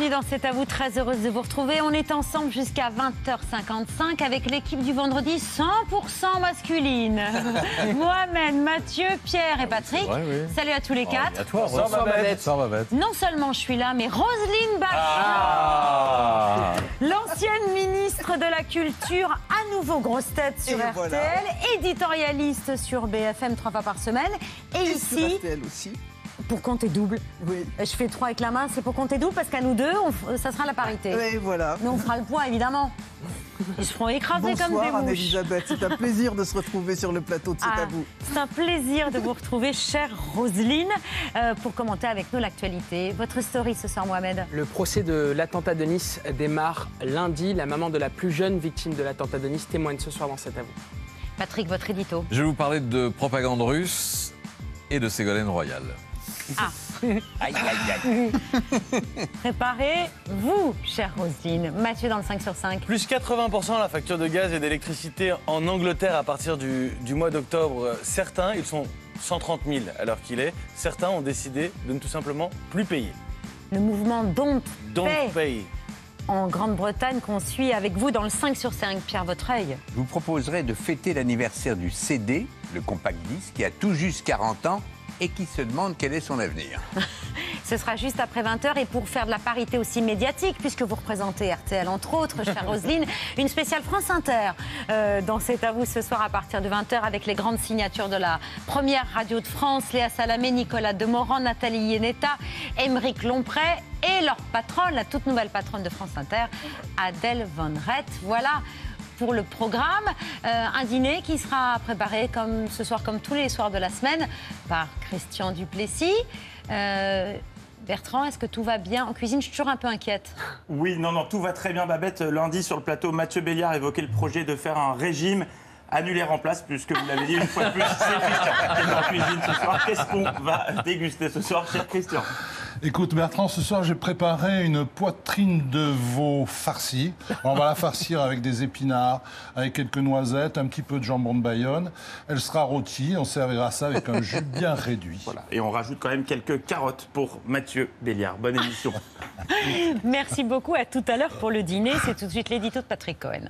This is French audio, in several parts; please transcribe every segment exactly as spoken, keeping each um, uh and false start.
bienvenue dans C'est à vous, très heureuse de vous retrouver. On est ensemble jusqu'à vingt heures cinquante-cinq avec l'équipe du vendredi cent pour cent masculine. Mohamed, Mathieu, Pierre et Patrick. Vrai, oui. Salut à tous les quatre. Oh, à toi, bonsoir, bonsoir, Babette. Bonsoir, Babette. Non seulement je suis là, mais Roselyne Bachelot, ah l'ancienne ministre de la Culture, à nouveau grosse tête sur et R T L, voilà. éditorialiste sur B F M trois fois par semaine. Et, Et ici, sur R T L aussi. pour compter double. Oui. Je fais trois avec la main, c'est pour compter double parce qu'à nous deux, on, ça sera la parité. Et voilà. Mais on fera le point, évidemment. Ils se feront écraser comme des Bonsoir mouches. Anne-Elisabeth, c'est un plaisir de se retrouver sur le plateau de C'est Ah, à vous. c'est un plaisir de vous retrouver, chère Roselyne, euh, pour commenter avec nous l'actualité. Votre story ce soir, Mohamed. Le procès de l'attentat de Nice démarre lundi. La maman de la plus jeune victime de l'attentat de Nice témoigne ce soir dans C'est à vous. Patrick, votre édito. Je vais vous parler de propagande russe et de Ségolène Royal. Ah. Aïe, aïe, aïe. Préparez-vous, chère Roselyne. Mathieu dans le cinq sur cinq. Plus quatre-vingts pour cent la facture de gaz et d'électricité en Angleterre à partir du, du mois d'octobre. Certains, ils sont cent trente mille à l'heure qu'il est. Certains ont décidé de ne tout simplement plus payer. Le mouvement Don't, Don't Pay pay. en Grande-Bretagne qu'on suit avec vous dans le cinq sur cinq. Pierre Vautreil. Je vous proposerai de fêter l'anniversaire du C D, le compact disque, qui a tout juste quarante ans et qui se demande quel est son avenir. Ce sera juste après vingt heures et pour faire de la parité aussi médiatique, puisque vous représentez R T L entre autres, chère Roselyne, une spéciale France Inter euh, dans C'est à vous ce soir à partir de vingt heures avec les grandes signatures de la première radio de France, Léa Salamé, Nicolas Demorand, Nathalie Iennetta, Émeric Lomprey et leur patronne, la toute nouvelle patronne de France Inter, Adèle Van Rett. Voilà pour le programme, euh, un dîner qui sera préparé comme ce soir, comme tous les soirs de la semaine, par Christian Duplessis. Euh, Bertrand, est-ce que tout va bien en cuisine? Je suis toujours un peu inquiète. Oui, non, non, tout va très bien, Babette. Lundi, sur le plateau, Mathieu Béliard évoquait le projet de faire un régime annulaire en place, puisque vous l'avez dit une fois de plus, c'est Christian qui est en cuisine ce soir. Qu'est-ce qu'on va déguster ce soir, cher Christian? Écoute Bertrand, ce soir j'ai préparé une poitrine de veau farcie. On va la farcir avec des épinards, avec quelques noisettes, un petit peu de jambon de Bayonne. Elle sera rôtie, on servira ça avec un jus bien réduit. Voilà. Et on rajoute quand même quelques carottes pour Mathieu Béliard. Bonne émission. Merci beaucoup, à tout à l'heure pour le dîner. C'est tout de suite l'édito de Patrick Cohen.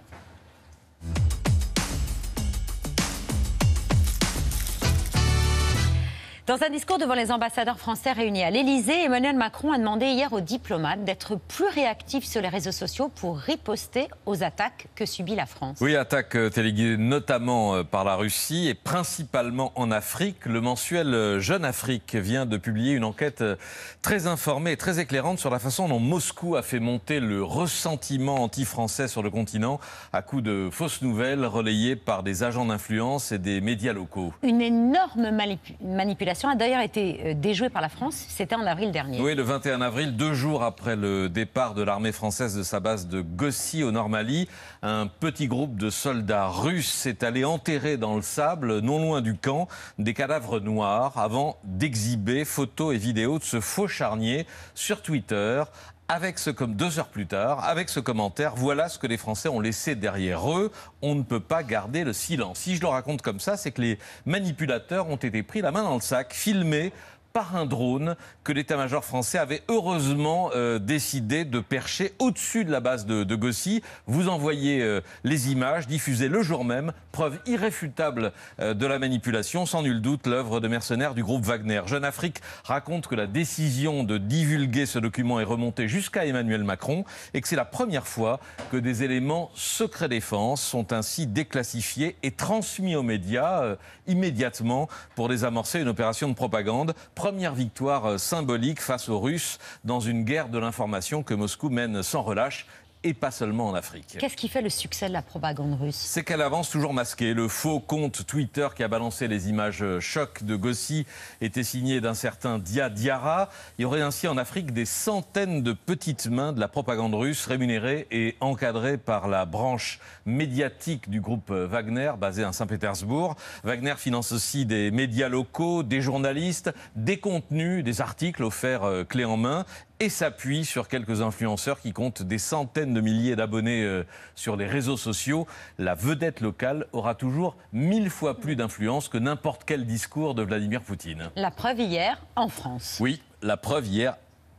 Dans un discours devant les ambassadeurs français réunis à l'Élysée, Emmanuel Macron a demandé hier aux diplomates d'être plus réactifs sur les réseaux sociaux pour riposter aux attaques que subit la France. Oui, attaques téléguidées notamment par la Russie et principalement en Afrique. Le mensuel Jeune Afrique vient de publier une enquête très informée et très éclairante sur la façon dont Moscou a fait monter le ressentiment anti-français sur le continent à coups de fausses nouvelles relayées par des agents d'influence et des médias locaux. Une énorme manip- manipulation a d'ailleurs été déjouée par la France, c'était en avril dernier. Oui, le vingt et un avril, deux jours après le départ de l'armée française de sa base de Gossi au Nord-Mali, un petit groupe de soldats russes s'est allé enterrer dans le sable, non loin du camp, des cadavres noirs avant d'exhiber photos et vidéos de ce faux charnier sur Twitter. Avec ce comme deux heures plus tard, avec ce commentaire, voilà ce que les Français ont laissé derrière eux. On ne peut pas garder le silence. Si je le raconte comme ça, c'est que les manipulateurs ont été pris la main dans le sac, filmés par un drone que l'état-major français avait heureusement euh, décidé de percher au-dessus de la base de, de Gossi. Vous envoyez euh, les images diffusées le jour même, preuve irréfutable euh, de la manipulation, sans nul doute l'œuvre de mercenaires du groupe Wagner. Jeune Afrique raconte que la décision de divulguer ce document est remontée jusqu'à Emmanuel Macron et que c'est la première fois que des éléments secret défense sont ainsi déclassifiés et transmis aux médias euh, immédiatement pour désamorcer une opération de propagande. Première victoire symbolique face aux Russes dans une guerre de l'information que Moscou mène sans relâche. Et pas seulement en Afrique. Qu'est-ce qui fait le succès de la propagande russe? C'est qu'elle avance toujours masquée. Le faux compte Twitter qui a balancé les images chocs de Gossi était signé d'un certain Dia Diarra. Il y aurait ainsi en Afrique des centaines de petites mains de la propagande russe rémunérées et encadrées par la branche médiatique du groupe Wagner, basé à Saint-Pétersbourg. Wagner finance aussi des médias locaux, des journalistes, des contenus, des articles offerts clé en main et s'appuie sur quelques influenceurs qui comptent des centaines de milliers d'abonnés euh, sur les réseaux sociaux. La vedette locale aura toujours mille fois plus d'influence que n'importe quel discours de Vladimir Poutine. La preuve hier, en France. Oui, la preuve hier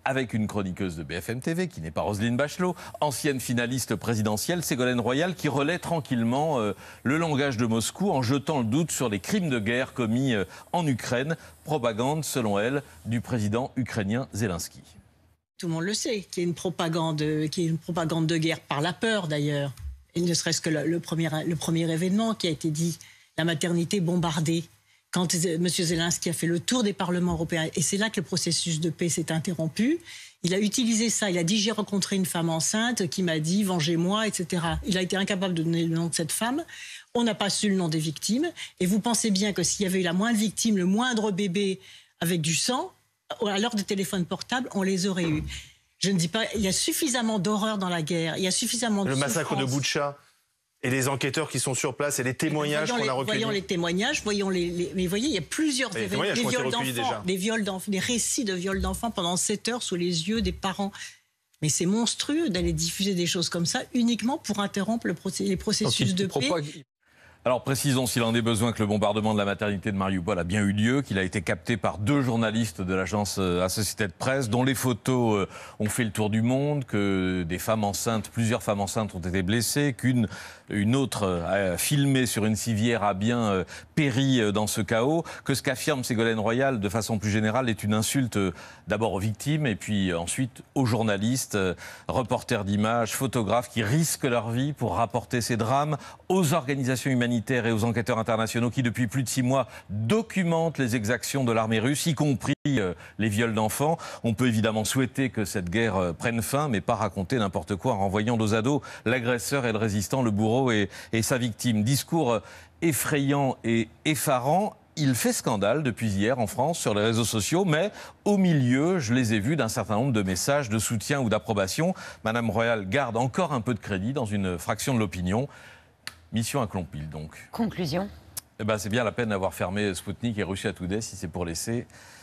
avec une chroniqueuse de B F M T V qui n'est pas Roselyne Bachelot, ancienne finaliste présidentielle, Ségolène Royal, qui relaie tranquillement euh, le langage de Moscou en jetant le doute sur les crimes de guerre commis euh, en Ukraine. Propagande, selon elle, du président ukrainien Zelensky. Tout le monde le sait, qu'il y a une propagande, qu'il y a une propagande de guerre par la peur d'ailleurs. Et ne serait-ce que le, le, premier, le premier événement qui a été dit, la maternité bombardée, quand M. Zelensky a fait le tour des parlements européens. Et c'est là que le processus de paix s'est interrompu. Il a utilisé ça, il a dit « j'ai rencontré une femme enceinte qui m'a dit « vengez-moi », et cetera. Il a été incapable de donner le nom de cette femme. On n'a pas su le nom des victimes. Et vous pensez bien que s'il y avait eu la moindre victime, le moindre bébé avec du sang, à l'heure des téléphones portables, on les aurait eus. Je ne dis pas, il y a suffisamment d'horreur dans la guerre, il y a suffisamment de Le massacre souffrance. de Boutcha et les enquêteurs qui sont sur place et les témoignages qu'on a recueillis. Voyons les témoignages, voyons les, les... Mais voyez, il y a plusieurs les événements, des viols d'enfants, des viols d'enfants, des récits de viols d'enfants pendant sept heures sous les yeux des parents. Mais c'est monstrueux d'aller diffuser des choses comme ça uniquement pour interrompre le process... les processus de paix. Alors précisons s'il en est besoin que le bombardement de la maternité de Mariupol a bien eu lieu, qu'il a été capté par deux journalistes de l'agence Associated Press, dont les photos ont fait le tour du monde, que des femmes enceintes, plusieurs femmes enceintes ont été blessées, qu'une une autre euh, filmée sur une civière a bien euh, péri euh, dans ce chaos, que ce qu'affirme Ségolène Royal de façon plus générale est une insulte euh, d'abord aux victimes et puis euh, ensuite aux journalistes, euh, reporters d'images, photographes qui risquent leur vie pour rapporter ces drames, aux organisations humanitaires et aux enquêteurs internationaux qui depuis plus de six mois documentent les exactions de l'armée russe, y compris euh, les viols d'enfants. On peut évidemment souhaiter que cette guerre euh, prenne fin, mais pas raconter n'importe quoi en renvoyant dos à dos l'agresseur et le résistant, le bourreau Et, et sa victime. Discours effrayant et effarant. Il fait scandale depuis hier en France sur les réseaux sociaux, mais au milieu, je les ai vus, d'un certain nombre de messages de soutien ou d'approbation. Madame Royal garde encore un peu de crédit dans une fraction de l'opinion. Mission accomplie donc. Conclusion. Eh ben, c'est bien la peine d'avoir fermé Sputnik et Russia Today si c'est pour laisser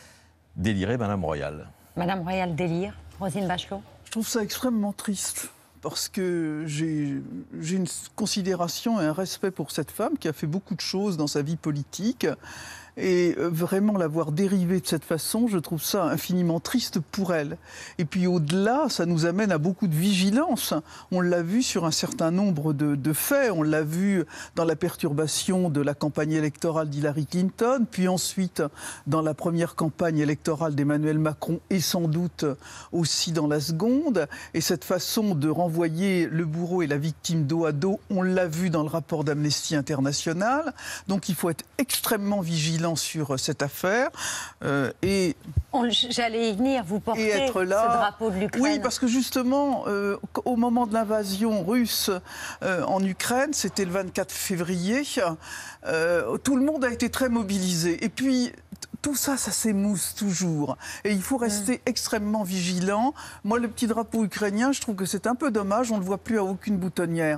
délirer Madame Royal. Madame Royal délire. Roselyne Bachelot. Je trouve ça extrêmement triste. Parce que j'ai une considération et un respect pour cette femme qui a fait beaucoup de choses dans sa vie politique. Et vraiment l'avoir dérivée de cette façon, je trouve ça infiniment triste pour elle. Et puis au-delà, ça nous amène à beaucoup de vigilance. On l'a vu sur un certain nombre de, de faits. On l'a vu dans la perturbation de la campagne électorale d'Hillary Clinton, puis ensuite dans la première campagne électorale d'Emmanuel Macron et sans doute aussi dans la seconde. Et cette façon de renvoyer le bourreau et la victime dos à dos, on l'a vu dans le rapport d'Amnesty International. Donc il faut être extrêmement vigilant sur cette affaire euh, et j'allais y venir, vous portez être là, ce drapeau de l'Ukraine. Oui, parce que justement, euh, au moment de l'invasion russe euh, en Ukraine, c'était le vingt-quatre février, euh, tout le monde a été très mobilisé. Et puis, tout ça, ça s'émousse toujours. Et il faut rester mmh. extrêmement vigilant. Moi, le petit drapeau ukrainien, je trouve que c'est un peu dommage, on ne le voit plus à aucune boutonnière.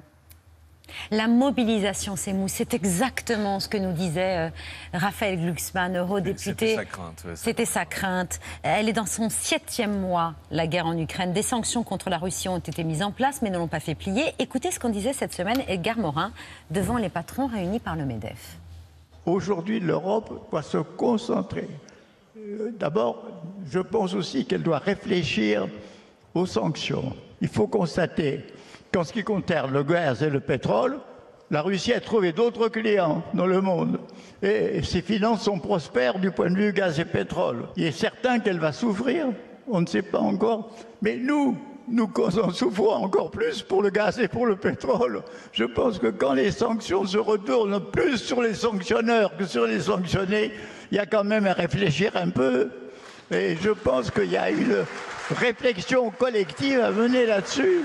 La mobilisation s'émousse, c'est exactement ce que nous disait euh, Raphaël Glucksmann, eurodéputé. C'était sa crainte. Ouais, C'était sa crainte. Elle est dans son septième mois, la guerre en Ukraine. Des sanctions contre la Russie ont été mises en place, mais ne l'ont pas fait plier. Écoutez ce qu'en disait cette semaine Edgar Morin devant les patrons réunis par le MEDEF. Aujourd'hui, l'Europe doit se concentrer. D'abord, je pense aussi qu'elle doit réfléchir aux sanctions. Il faut constater qu'en ce qui concerne le gaz et le pétrole, la Russie a trouvé d'autres clients dans le monde. Et ses finances sont prospères du point de vue gaz et pétrole. Il est certain qu'elle va souffrir, on ne sait pas encore. Mais nous, nous en souffrons encore plus pour le gaz et pour le pétrole. Je pense que quand les sanctions se retournent plus sur les sanctionneurs que sur les sanctionnés, il y a quand même à réfléchir un peu. Et je pense qu'il y a une réflexion collective à mener là-dessus.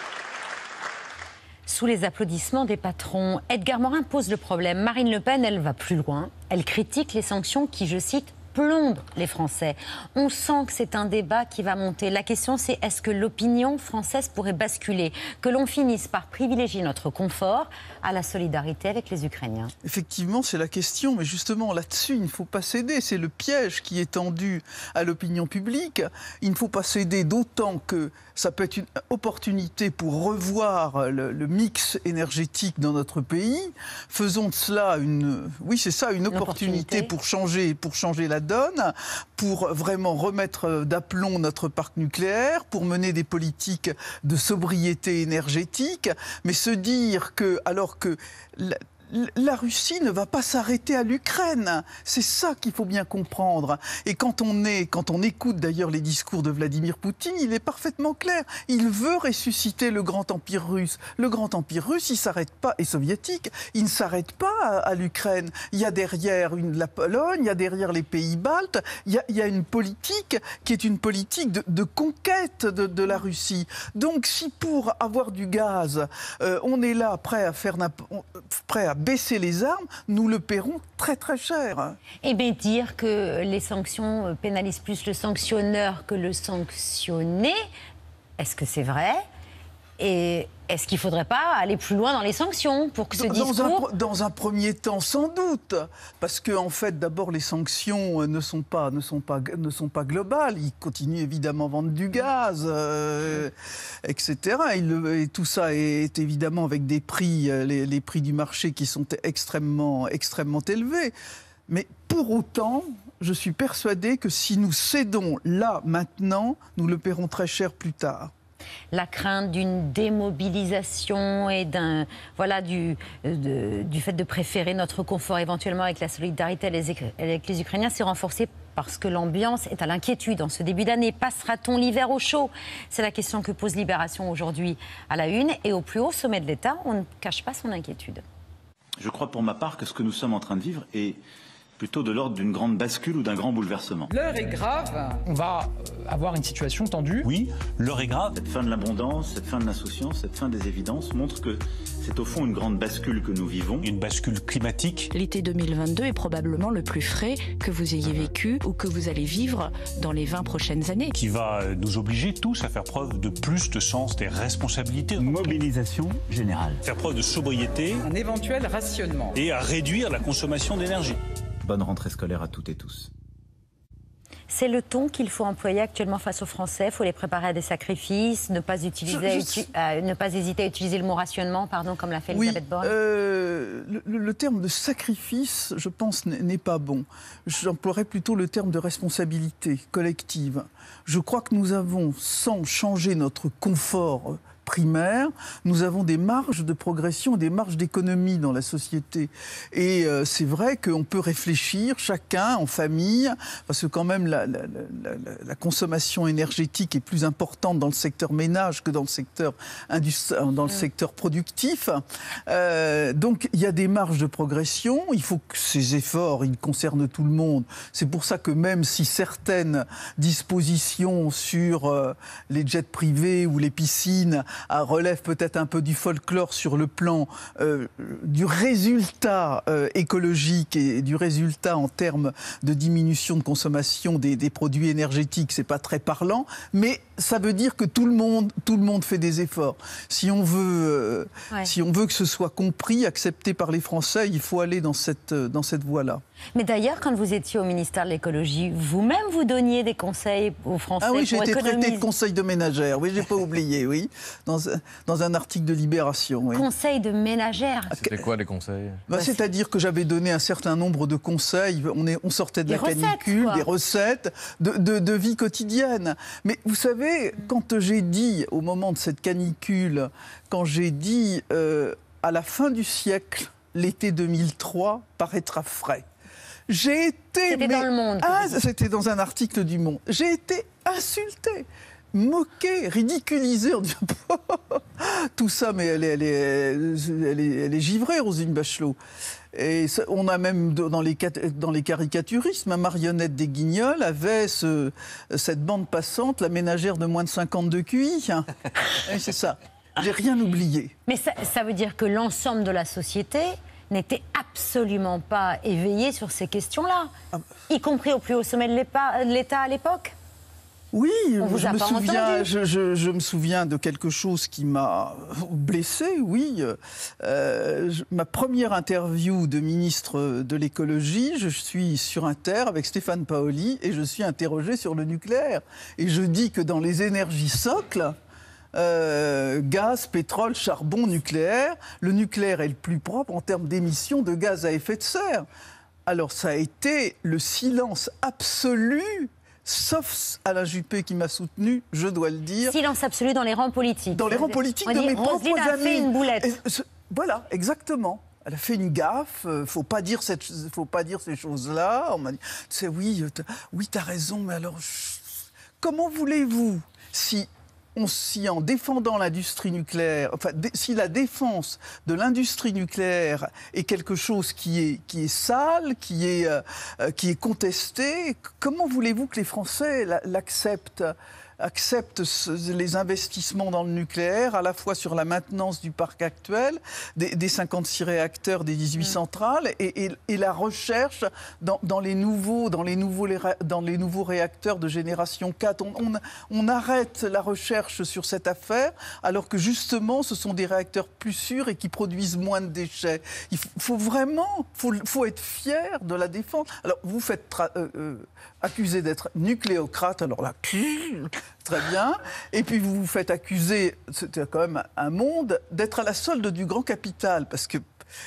Sous les applaudissements des patrons, Edgar Morin pose le problème. Marine Le Pen, elle va plus loin. Elle critique les sanctions qui, je cite, plombent les Français. On sent que c'est un débat qui va monter. La question, c'est est-ce que l'opinion française pourrait basculer, que l'on finisse par privilégier notre confort à la solidarité avec les Ukrainiens? Effectivement, c'est la question, mais justement là-dessus, il ne faut pas céder. C'est le piège qui est tendu à l'opinion publique. Il ne faut pas céder, d'autant que ça peut être une opportunité pour revoir le, le mix énergétique dans notre pays. Faisons de cela une, oui, c'est ça, une, une opportunité, opportunité pour changer, pour changer la donne, pour vraiment remettre d'aplomb notre parc nucléaire, pour mener des politiques de sobriété énergétique, mais se dire que, alors que la, la Russie ne va pas s'arrêter à l'Ukraine. C'est ça qu'il faut bien comprendre. Et quand on, est, quand on écoute d'ailleurs les discours de Vladimir Poutine, il est parfaitement clair. Il veut ressusciter le grand empire russe. Le grand empire russe, il ne s'arrête pas, et soviétique, il ne s'arrête pas à, à l'Ukraine. Il y a derrière une, la Pologne, il y a derrière les pays baltes, il y a, il y a une politique qui est une politique de, de conquête de, de la Russie. Donc si pour avoir du gaz, euh, on est là prêt à faire prêt à baisser les armes, nous le paierons très très cher. Eh bien, dire que les sanctions pénalisent plus le sanctionneur que le sanctionné, est-ce que c'est vrai ? Et est-ce qu'il ne faudrait pas aller plus loin dans les sanctions pour que ce dans discours... Un, dans un premier temps, sans doute. Parce que, en fait, d'abord, les sanctions ne sont pas, ne sont pas, ne sont pas globales. Ils continuent évidemment à vendre du gaz, euh, et cetera. Et, le, et tout ça est, est évidemment avec des prix, les, les prix du marché qui sont extrêmement, extrêmement élevés. Mais pour autant, je suis persuadé que si nous cédons là, maintenant, nous le paierons très cher plus tard. La crainte d'une démobilisation et d'un voilà du, de, du fait de préférer notre confort éventuellement avec la solidarité avec les Ukrainiens s'est renforcée parce que l'ambiance est à l'inquiétude en ce début d'année. Passera-t-on l'hiver au chaud? C'est la question que pose Libération aujourd'hui à la une, et au plus haut sommet de l'État, on ne cache pas son inquiétude. Je crois pour ma part que ce que nous sommes en train de vivre est plutôt de l'ordre d'une grande bascule ou d'un grand bouleversement. L'heure est grave, on va avoir une situation tendue. Oui, l'heure est grave. Cette fin de l'abondance, cette fin de l'insouciance, cette fin des évidences montre que c'est au fond une grande bascule que nous vivons. Une bascule climatique. L'été deux mille vingt-deux est probablement le plus frais que vous ayez vécu ou que vous allez vivre dans les vingt prochaines années. Qui va nous obliger tous à faire preuve de plus de sens des responsabilités. Une mobilisation générale. Faire preuve de sobriété. Un éventuel rationnement. Et à réduire la consommation d'énergie. Bonne rentrée scolaire à toutes et tous. C'est le ton qu'il faut employer actuellement face aux Français. Il faut les préparer à des sacrifices, ne pas, utiliser, je, je... uti- euh, ne pas hésiter à utiliser le mot rationnement, pardon, comme l'a fait oui, Elisabeth Borne. Euh, le, le terme de sacrifice, je pense, n'est pas bon. J'emploierais plutôt le terme de responsabilité collective. Je crois que nous avons, sans changer notre confort primaire, nous avons des marges de progression, des marges d'économie dans la société. Et euh, c'est vrai qu'on peut réfléchir, chacun, en famille, parce que quand même la, la, la, la consommation énergétique est plus importante dans le secteur ménage que dans le secteur, industri- dans le secteur productif. Euh, donc il y a des marges de progression, il faut que ces efforts, ils concernent tout le monde. C'est pour ça que même si certaines dispositions sur euh, les jets privés ou les piscines relève peut-être un peu du folklore sur le plan euh, du résultat euh, écologique et du résultat en termes de diminution de consommation des, des produits énergétiques, c'est pas très parlant, mais ça veut dire que tout le monde, tout le monde fait des efforts. Si on veut, euh, ouais. si on veut que ce soit compris, accepté par les Français, il faut aller dans cette, dans cette voie-là. Mais d'ailleurs, quand vous étiez au ministère de l'écologie, vous-même vous donniez des conseils aux Français. Ah oui, j'ai été économiser... traité de conseil de ménagère. Oui, j'ai pas oublié. Oui, dans, dans un article de Libération. Oui. Conseil de ménagère. C'était quoi les conseils? bah, bah, C'est-à-dire que j'avais donné un certain nombre de conseils. On, est, on sortait de des la recettes, canicule, quoi. des recettes de, de, de vie quotidienne. Mais vous savez, quand j'ai dit au moment de cette canicule, quand j'ai dit euh, à la fin du siècle, l'été deux mille trois paraîtra frais. J'ai été... C'était mais, dans Le Monde. Ah, c'était dans un article du Monde. J'ai été insultée, moquée, ridiculisée. En disant, tout ça, mais elle est, elle est, elle est, elle est givrée, Roselyne Bachelot. Et ça, on a même dans les, dans les caricaturistes, ma marionnette des Guignols avait ce, cette bande passante, la ménagère de moins de cinquante-deux Q I. Et c'est ça. J'ai rien oublié. Mais ça, ça veut dire que l'ensemble de la société n'était absolument pas éveillé sur ces questions-là, ah. y compris au plus haut sommet de l'État à l'époque. Oui, On vous je, a me pas souviens, je, je, je me souviens de quelque chose qui m'a blessé, oui. Euh, je, ma première interview de ministre de l'écologie, je suis sur Inter avec Stéphane Paoli et je suis interrogé sur le nucléaire. Et je dis que dans les énergies socles, Euh, gaz, pétrole, charbon, nucléaire. Le nucléaire est le plus propre en termes d'émissions de gaz à effet de serre. Alors, ça a été le silence absolu, sauf Alain Juppé qui m'a soutenu, je dois le dire. Silence absolu dans les rangs politiques. Dans les rangs politiques On de dit, mes propres Roselyne a amis. fait une boulette. Et ce- voilà, exactement. Elle a fait une gaffe, euh, faut pas dire cette, faut pas dire ces choses-là. On m'a dit, tu sais, oui, t'as, oui, t'as raison, mais alors, je- comment voulez-vous, si, on, si en défendant l'industrie nucléaire, enfin, dé- si la défense de l'industrie nucléaire est quelque chose qui est, qui est sale, qui est, euh, euh, qui est contesté, comment voulez-vous que les Français la- l'acceptent acceptent ce- les investissements dans le nucléaire, à la fois sur la maintenance du parc actuel, des, des cinquante-six réacteurs, des dix-huit centrales, et, et- et la recherche dans, dans les nouveaux, dans, les nouveaux, les ré- dans les nouveaux réacteurs de génération quatre. On, on- on arrête la recherche sur cette affaire, alors que justement, ce sont des réacteurs plus sûrs et qui produisent moins de déchets. Il faut, faut vraiment, faut, faut être fier de la défense. Alors, vous faites tra- euh, euh, accusé d'être nucléocrate, alors là, très bien. Et puis vous vous faites accuser, c'était quand même un monde, d'être à la solde du grand capital, parce que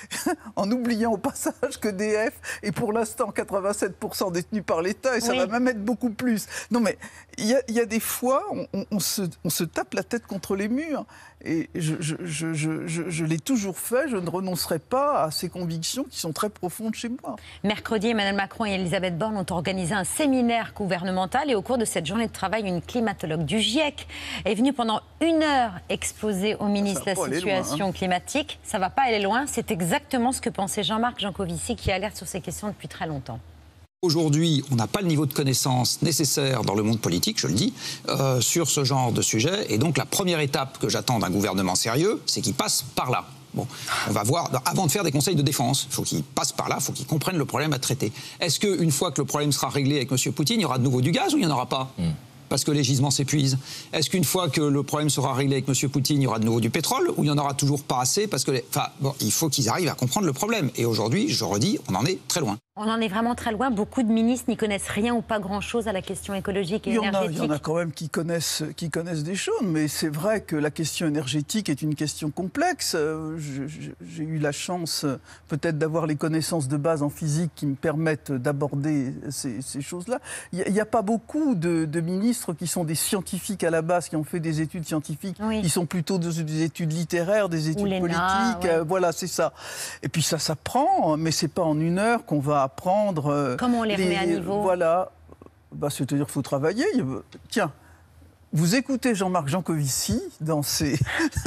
en oubliant au passage que D F est pour l'instant quatre-vingt-sept pour cent détenu par l'État, et ça Oui. va même être beaucoup plus. Non mais il y, a- il y a des fois, on, on- on se, on se tape la tête contre les murs. Et je, je, je, je, je- je l'ai toujours fait, je ne renoncerai pas à ces convictions qui sont très profondes chez moi. Mercredi, Emmanuel Macron et Elisabeth Borne ont organisé un séminaire gouvernemental et au cours de cette journée de travail, une climatologue du GIEC est venue pendant une heure exposer au ministre va la pas aller loin, situation hein. climatique. Ça ne va pas aller loin, c'est exactement ce que pensait Jean-Marc Jancovici qui alerte sur ces questions depuis très longtemps. Aujourd'hui, on n'a pas le niveau de connaissance nécessaire dans le monde politique, je le dis, euh, sur ce genre de sujet. Et donc la première étape que j'attends d'un gouvernement sérieux, c'est qu'il passe par là. Bon, on va voir, avant de faire des conseils de défense, il faut qu'il passe par là, il faut qu'il comprenne le problème à traiter. Est-ce qu'une fois que le problème sera réglé avec M. Poutine, il y aura de nouveau du gaz ou il n'y en aura pas ? Parce que les gisements s'épuisent. Est-ce qu'une fois que le problème sera réglé avec M. Poutine, il y aura de nouveau du pétrole ou il n'y en aura toujours pas assez parce que les... Enfin, bon, il faut qu'ils arrivent à comprendre le problème. Et aujourd'hui, je redis, on en est très loin. On en est vraiment très loin. Beaucoup de ministres n'y connaissent rien ou pas grand-chose à la question écologique et Il y, en a, énergétique. il y en a quand même qui connaissent, qui connaissent des choses, mais c'est vrai que la question énergétique est une question complexe. Euh, je- je- J'ai eu la chance euh, peut-être d'avoir les connaissances de base en physique qui me permettent d'aborder ces, ces choses-là. Il n'y a, a pas beaucoup de, de ministres qui sont des scientifiques à la base, qui ont fait des études scientifiques. Oui. Ils sont plutôt des, des études littéraires, des études l'E N A, politiques. ouais. euh, voilà, c'est ça. Et puis ça s'apprend, mais c'est pas en une heure qu'on va apprendre. euh, Comment on les remet à niveau ? Voilà. Bah, c'est-à-dire qu'il faut travailler. Tiens, vous écoutez Jean-Marc Jancovici dans ses,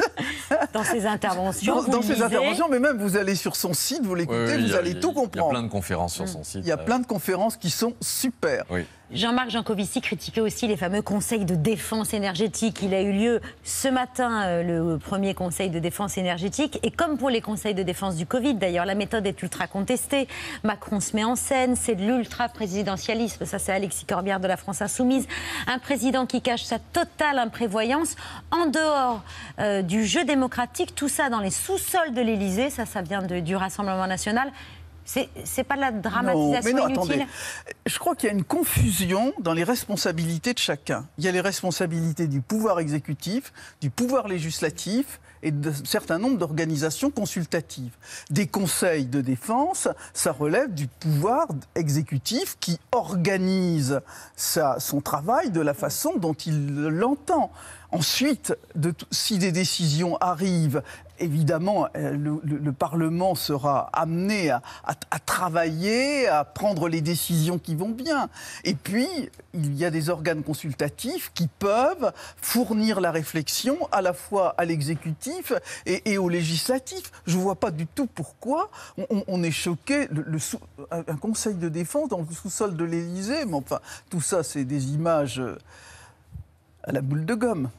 Dans ses interventions, dans, vous dans le ses disiez. interventions, mais même vous allez sur son site, vous l'écoutez, Oui, oui, il vous y a- allez il y a- tout Il y a comprendre. plein de conférences sur son site. Il y a euh, plein de conférences qui sont super. Oui. Jean-Marc Jancovici critiquait aussi les fameux conseils de défense énergétique. Il a eu lieu ce matin, euh, le premier conseil de défense énergétique. Et comme pour les conseils de défense du Covid, d'ailleurs, la méthode est ultra contestée. Macron se met en scène, c'est de l'ultra-présidentialisme. Ça, c'est Alexis Corbière de la France Insoumise. Un président qui cache sa totale imprévoyance en dehors euh, du jeu démocratique. Tout ça dans les sous-sols de l'Élysée. Ça, ça vient de- du Rassemblement national. C'est c'est pas de la Non, dramatisation mais non, inutile. attendez. Je crois qu'il y a une confusion dans les responsabilités de chacun. Il y a les responsabilités du pouvoir exécutif, du pouvoir législatif et d'un certain nombre d'organisations consultatives. Des conseils de défense, ça relève du pouvoir exécutif qui organise sa- son travail de la façon dont il l'entend. Ensuite, de t- si des décisions arrivent, évidemment, euh, le, le- le Parlement sera amené à, à- à travailler, à prendre les décisions qui vont bien. Et puis, il y a des organes consultatifs qui peuvent fournir la réflexion à la fois à l'exécutif et, et au législatif. Je ne vois pas du tout pourquoi on, on- on est choqué. Le, le sous- un, un conseil de défense dans le sous-sol de l'Élysée, mais enfin, tout ça, c'est des images euh, à la boule de gomme.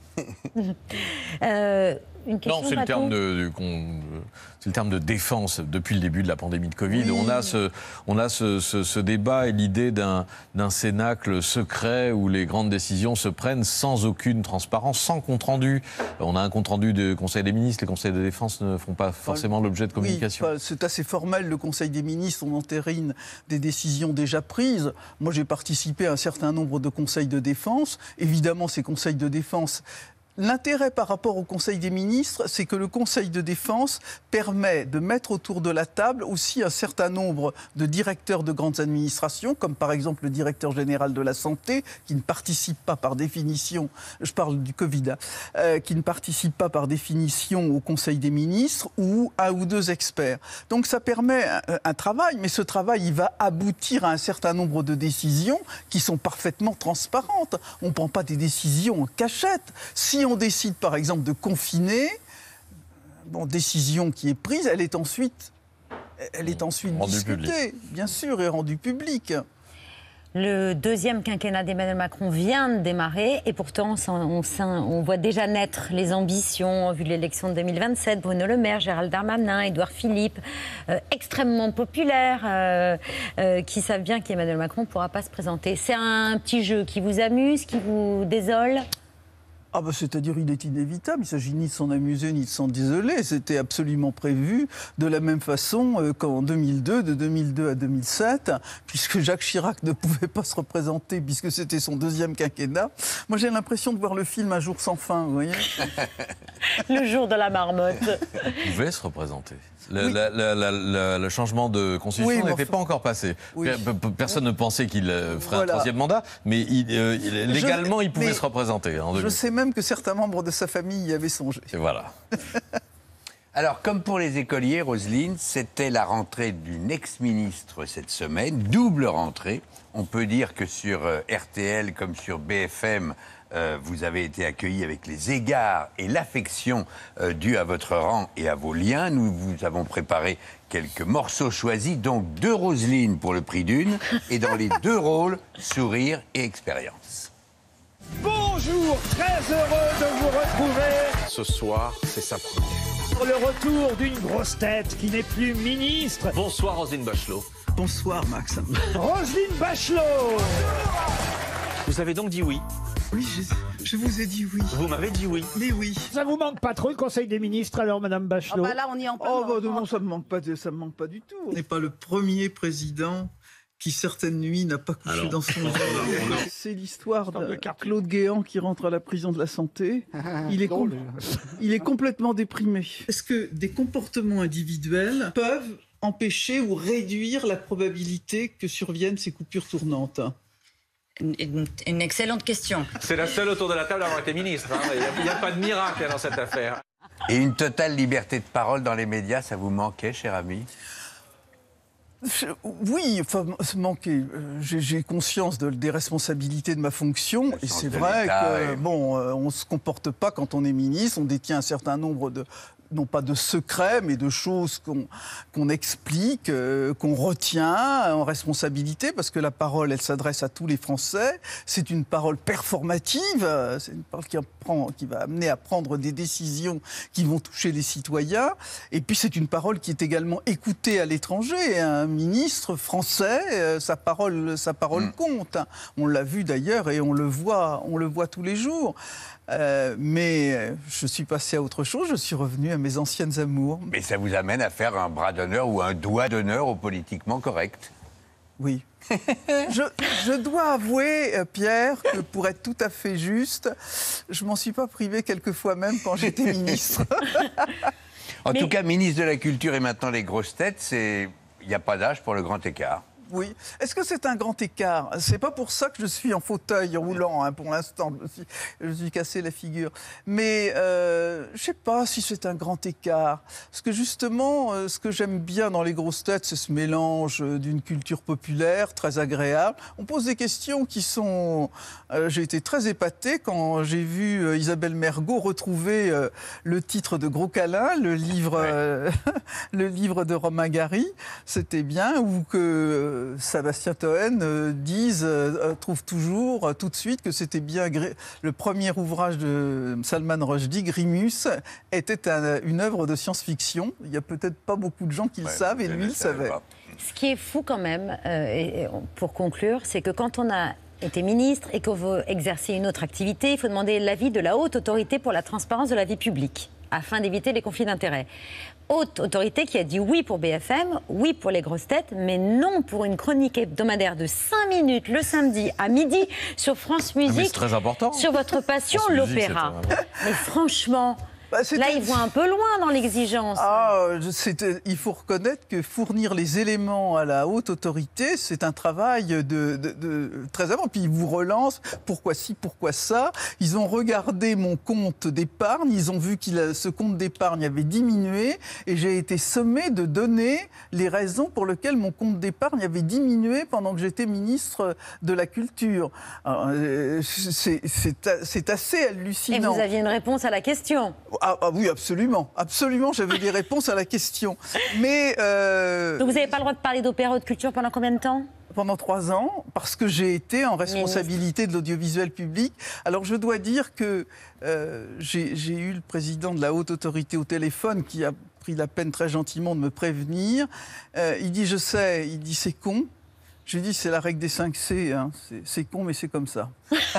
Euh, une question, Non, c'est le, Patou terme de, du- qu'on- c'est le terme de défense depuis le début de la pandémie de Covid. Oui. On a ce, on a ce, ce- ce débat et l'idée d'un, d'un cénacle secret où les grandes décisions se prennent sans aucune transparence, sans compte-rendu. On a un compte-rendu du Conseil des ministres, les conseils de défense ne font pas forcément l'objet de communication. Oui, enfin, c'est assez formel, le Conseil des ministres, on entérine des décisions déjà prises. Moi, j'ai participé à un certain nombre de conseils de défense. Évidemment, ces conseils de défense, l'intérêt par rapport au Conseil des ministres, c'est que le Conseil de défense permet de mettre autour de la table aussi un certain nombre de directeurs de grandes administrations, comme par exemple le directeur général de la santé, qui ne participe pas par définition, je parle du Covid, euh, qui ne participe pas par définition au Conseil des ministres, ou un ou deux experts. Donc ça permet un, un travail, mais ce travail, il va aboutir à un certain nombre de décisions qui sont parfaitement transparentes. On ne prend pas des décisions en cachette. Si on décide, par exemple, de confiner, bon, décision qui est prise, elle est ensuite, elle est ensuite discutée, bien sûr, et rendue publique. Le deuxième quinquennat d'Emmanuel Macron vient de démarrer et pourtant on, on, on voit déjà naître les ambitions, vu l'élection de deux mille vingt-sept, Bruno Le Maire, Gérald Darmanin, Édouard Philippe, euh, extrêmement populaires, euh, euh, qui savent bien qu'Emmanuel Macron ne pourra pas se présenter. C'est un petit jeu qui vous amuse, qui vous désole ? Ah bah c'est-à-dire il est inévitable, il ne s'agit ni de s'en amuser ni de s'en désoler, c'était absolument prévu de la même façon euh, qu'en deux mille deux, de deux mille deux à deux mille sept, puisque Jacques Chirac ne pouvait pas se représenter puisque c'était son deuxième quinquennat. Moi j'ai l'impression de voir le film Un jour sans fin, vous voyez. Le jour de la marmotte. Il pouvait se représenter. Le, oui. la, la, la, la, le changement de constitution oui, n'était enfin... pas encore passé. Oui. Personne ne pensait qu'il ferait voilà. un troisième mandat, mais il, euh, il, légalement, je... il pouvait mais se représenter. En je sais même que certains membres de sa famille y avaient songé. Et voilà. Alors, comme pour les écoliers, Roselyne, c'était la rentrée d'une ex-ministre cette semaine, double rentrée. On peut dire que sur euh, R T L comme sur B F M, Euh, vous avez été accueillis avec les égards et l'affection euh, dus à votre rang et à vos liens. Nous vous avons préparé quelques morceaux choisis, donc deux Roselyne pour le prix d'une, et dans les deux rôles, sourire et expérience. Bonjour, très heureux de vous retrouver. Ce soir, c'est sa première. Le retour d'une grosse tête qui n'est plus ministre. Bonsoir Roselyne Bachelot. Bonsoir Max. Roselyne Bachelot. Vous avez donc dit oui? Oui, je, je vous ai dit oui. Vous m'avez dit oui. Mais oui. Ça vous manque pas trop le Conseil des ministres alors, Madame Bachelot? Oh bah là, on y est en plein. Oh bah non, ça me manque pas, ça me manque pas du tout. On n'est pas le premier président qui certaines nuits n'a pas couché alors, dans son lit. C'est l'histoire de Claude Guéant qui rentre à la prison de la Santé. Il est, com- il est complètement déprimé. Est-ce que des comportements individuels peuvent empêcher ou réduire la probabilité que surviennent ces coupures tournantes? Une, une excellente question. C'est la seule autour de la table à avoir été ministre. Hein. Il n'y a, a pas de miracle dans cette affaire. Et une totale liberté de parole dans les médias, ça vous manquait, cher ami? Oui, enfin, manquer. J'ai, j'ai conscience de, des responsabilités de ma fonction. Et c'est vrai que, et... bon, on ne se comporte pas quand on est ministre. On détient un certain nombre de... non pas de secrets, mais de choses qu'on, qu'on explique, euh, qu'on retient en responsabilité, parce que la parole, elle s'adresse à tous les Français. C'est une parole performative, c'est une parole qui, apprend, qui va amener à prendre des décisions qui vont toucher les citoyens. Et puis c'est une parole qui est également écoutée à l'étranger. Un ministre français, euh, sa parole, sa parole mmh. compte. On l'a vu d'ailleurs et on le voit, on le voit tous les jours. Euh, mais je suis passé à autre chose, je suis revenu à mes anciennes amours. Mais ça vous amène à faire un bras d'honneur ou un doigt d'honneur au politiquement correct? Oui. je, je dois avouer, Pierre, que pour être tout à fait juste, je m'en suis pas privé quelquefois même quand j'étais ministre. En mais... tout cas, ministre de la Culture et maintenant les grosses têtes, c'est... il n'y a pas d'âge pour le grand écart. Oui. Est-ce que c'est un grand écart? C'est pas pour ça que je suis en fauteuil roulant, hein, pour l'instant. Je me suis, je me suis cassé la figure. Mais euh, je sais pas si c'est un grand écart. Parce que justement, euh, ce que j'aime bien dans les grosses têtes, c'est ce mélange euh, d'une culture populaire très agréable. On pose des questions qui sont... Euh, j'ai été très épaté quand j'ai vu euh, Isabelle Mergo retrouver euh, le titre de Gros câlin, le livre, euh, le livre de Romain Gary. C'était bien. Ou que... Euh, Sébastien Toen euh, disent, euh, trouve toujours euh, tout de suite que c'était bien Gr- le premier ouvrage de Salman Rushdie, Grimus, était un, une œuvre de science-fiction. Il n'y a peut-être pas beaucoup de gens qui ouais, le savent et lui le savait. Pas. Ce qui est fou quand même, euh, et, et pour conclure, c'est que quand on a été ministre et qu'on veut exercer une autre activité, il faut demander l'avis de la haute autorité pour la transparence de la vie publique. afin d'éviter les conflits d'intérêts. Haute autorité qui a dit oui pour B F M, oui pour les grosses têtes, mais non pour une chronique hebdomadaire de cinq minutes le samedi à midi sur France Musique. Mais c'est très important. Sur votre passion, l'opéra. Mais franchement... Bah, là, ils vont un peu loin dans l'exigence. Ah, il faut reconnaître que fournir les éléments à la haute autorité, c'est un travail de, de, de, très avant. Puis ils vous relancent, pourquoi ci, pourquoi ça. Ils ont regardé mon compte d'épargne, ils ont vu que ce compte d'épargne avait diminué et j'ai été sommé de donner les raisons pour lesquelles mon compte d'épargne avait diminué pendant que j'étais ministre de la Culture. C'est assez hallucinant. Et vous aviez une réponse à la question? Ah, ah oui, absolument. Absolument, j'avais des réponses à la question. Mais... Euh... Donc vous n'avez pas le droit de parler d'opéra ou de culture pendant combien de temps? Pendant trois ans, parce que j'ai été en responsabilité de l'audiovisuel public. Alors je dois dire que euh, j'ai eu le président de la haute autorité au téléphone qui a pris la peine très gentiment de me prévenir. Euh, il dit, je sais, il dit c'est con. Je lui dis, c'est la règle des cinq C, hein. C'est con, mais c'est comme ça.